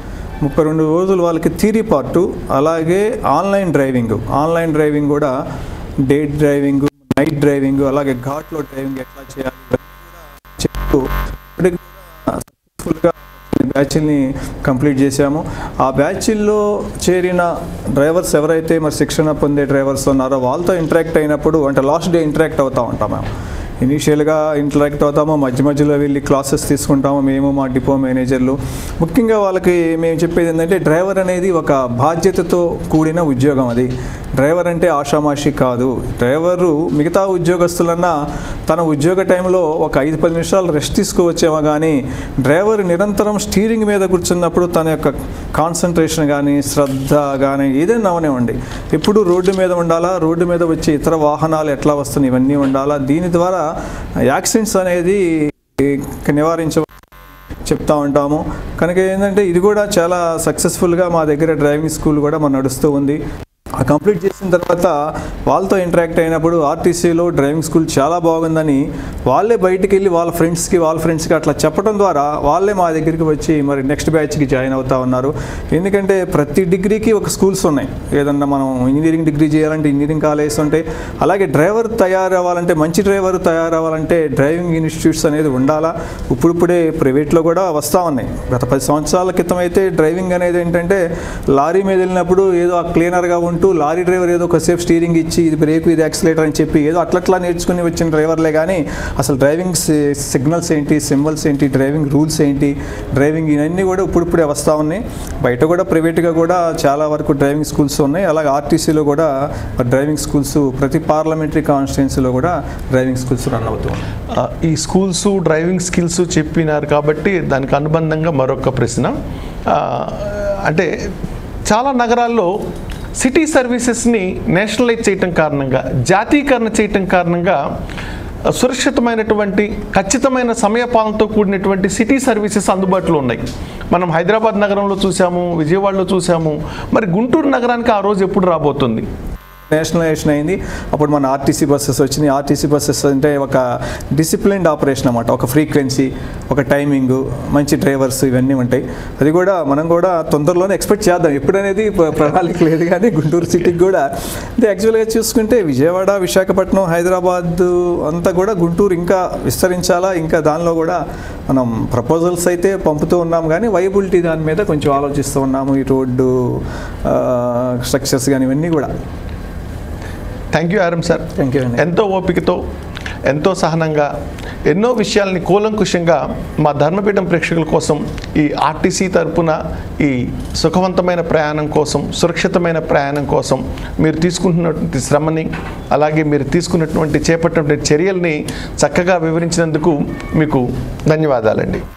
వాళ్ళకి థియరీ పార్టు, అలాగే ఆన్లైన్ డ్రైవింగ్ కూడా డే డ్రైవింగ్, నైట్ డ్రైవింగ్, అలాగే ఘాట్లో డ్రైవింగ్ ఎట్లా చేయాలి చెప్తూ సక్సెస్ఫుల్గా బ్యాచ్ని కంప్లీట్ చేశాము. ఆ బ్యాచ్ల్లో చేరిన డ్రైవర్స్ ఎవరైతే మరి శిక్షణ పొందే డ్రైవర్స్ ఉన్నారో వాళ్ళతో ఇంటరాక్ట్ అయినప్పుడు, అంటే లాస్ట్ డే ఇంటరాక్ట్ అవుతూ ఉంటాం మేము. ఇనీషియల్గా ఇంటరాక్ట్ అవుతాము, మధ్యలో వెళ్ళి క్లాసెస్ తీసుకుంటాము మేము, మా డిపో మేనేజర్లు. ముఖ్యంగా వాళ్ళకి మేము చెప్పేది ఏంటంటే డ్రైవర్ అనేది ఒక బాధ్యతతో కూడిన ఉద్యోగం. అది డ్రైవర్ అంటే ఆషామాషి కాదు. డ్రైవరు మిగతా ఉద్యోగస్తులన్నా తన ఉద్యోగ టైంలో ఒక 5-10 నిమిషాలు రెస్ట్ తీసుకోవచ్చేమో, కానీ డ్రైవర్ నిరంతరం స్టీరింగ్ మీద కూర్చున్నప్పుడు తన యొక్క కాన్సన్ట్రేషన్ కానీ, శ్రద్ధ కానీ ఏదైనా అవనివ్వండి ఎప్పుడు రోడ్డు మీద ఉండాలా. రోడ్డు మీద వచ్చే ఇతర వాహనాలు ఎట్లా వస్తున్నాయి ఇవన్నీ ఉండాలా. దీని ద్వారా యాక్సిడెంట్స్ అనేది చెప్తా ఉంటాము. కనుక ఏంటంటే ఇది కూడా చాలా సక్సెస్ఫుల్గా మా దగ్గర డ్రైవింగ్ స్కూల్ కూడా మనం నడుస్తూ ఉంది. కంప్లీట్ చేసిన తర్వాత వాళ్ళతో ఇంటరాక్ట్ అయినప్పుడు ఆర్టీసీలో డ్రైవింగ్ స్కూల్ చాలా బాగుందని వాళ్ళే బయటికి వెళ్ళి వాళ్ళ ఫ్రెండ్స్కి అట్లా చెప్పడం ద్వారా వాళ్ళే మా దగ్గరికి వచ్చి మరి నెక్స్ట్ బ్యాచ్కి జాయిన్ అవుతూ ఉన్నారు. ఎందుకంటే ప్రతి డిగ్రీకి ఒక స్కూల్స్ ఉన్నాయి. ఏదన్నా మనం ఇంజనీరింగ్ డిగ్రీ చేయాలంటే ఇంజనీరింగ్ కాలేజెస్ ఉంటాయి. అలాగే మంచి డ్రైవర్ తయారవ్వాలంటే డ్రైవింగ్ ఇన్స్టిట్యూట్స్ అనేది ఉండాలా. ఇప్పుడిప్పుడే ప్రైవేట్లో కూడా వస్తూ ఉన్నాయి. గత 10 సంవత్సరాల క్రితం అయితే డ్రైవింగ్ అనేది ఏంటంటే లారీ మీద వెళ్ళినప్పుడు ఏదో క్లీనర్గా ఉంటూ లారీ డ్రైవర్ ఏదో ఒకసేపు స్టీరింగ్ ఇచ్చి ఇది బ్రేక్, ఇది యాక్సిలేటర్ అని చెప్పి ఏదో అట్లా నేర్చుకుని వచ్చిన డ్రైవర్లే, కానీ అసలు డ్రైవింగ్ సిగ్నల్స్ ఏంటి, సింబల్స్ ఏంటి, డ్రైవింగ్ రూల్స్ ఏంటి, డ్రైవింగ్ ఇవన్నీ కూడా ఇప్పుడిప్పుడే వస్తూ ఉన్నాయి. బయట కూడా ప్రైవేట్గా కూడా చాలా వరకు డ్రైవింగ్ స్కూల్స్ ఉన్నాయి. అలాగే ఆర్టీసీలో కూడా డ్రైవింగ్ స్కూల్స్ ప్రతి పార్లమెంటరీ కాన్స్టిట్యున్సీలో కూడా డ్రైవింగ్ స్కూల్స్ రన్ అవుతూ ఉన్నాయి. ఈ స్కూల్స్ డ్రైవింగ్ స్కిల్స్ చెప్పినారు కాబట్టి దానికి అనుబంధంగా మరొక ప్రశ్న. అంటే చాలా నగరాల్లో సిటీ సర్వీసెస్ని నేషనలైజ్ చేయటం కారణంగా, జాతీయకరణ చేయటం కారణంగా సురక్షితమైనటువంటి ఖచ్చితమైన సమయపాలనతో కూడినటువంటి సిటీ సర్వీసెస్ అందుబాటులో ఉన్నాయి. మనం హైదరాబాద్ నగరంలో చూసాము, విజయవాడలో చూసాము. మరి గుంటూరు నగరానికి ఆ రోజు ఎప్పుడు రాబోతుంది? నేషనలైజేషన్ అయింది. అప్పుడు మన ఆర్టీసీ బస్సెస్ వచ్చినాయి. ఆర్టీసీ బస్సెస్ అంటే ఒక డిసిప్లిన్డ్ ఆపరేషన్ అన్నమాట. ఒక ఫ్రీక్వెన్సీ, ఒక టైమింగ్, మంచి డ్రైవర్స్ ఇవన్నీ ఉంటాయి. అది కూడా మనం కూడా తొందరలోనే ఎక్స్పెక్ట్ చేద్దాం. ఎప్పుడనేది ప్రణాళిక లేదు, కానీ గుంటూరు సిటీకి కూడా అంటే యాక్చువల్గా చూసుకుంటే విజయవాడ, విశాఖపట్నం, హైదరాబాద్ అంతా కూడా గుంటూరు ఇంకా విస్తరించాలా. ఇంకా దానిలో కూడా మనం ప్రపోజల్స్ అయితే పంపుతూ ఉన్నాం, కానీ వైబిలిటీ దాని మీద కొంచెం ఆలోచిస్తూ ఉన్నాము. ఈ రోడ్డు స్ట్రక్చర్స్ కానీ ఇవన్నీ కూడా. Thank you RM sir. Thank you అండి. ఎంతో ఓపికతో ఎంతో సహనంగా ఎన్నో విషయాల్ని కూలంకుషంగా మా ధర్మపీఠం ప్రేక్షకుల కోసం ఈ ఆర్టీసీ తరపున ఈ సుఖవంతమైన ప్రయాణం కోసం, సురక్షితమైన ప్రయాణం కోసం మీరు తీసుకుంటున్నటువంటి శ్రమని, అలాగే మీరు తీసుకున్నటువంటి చేపట్టినటువంటి చర్యల్ని చక్కగా వివరించినందుకు మీకు ధన్యవాదాలండి.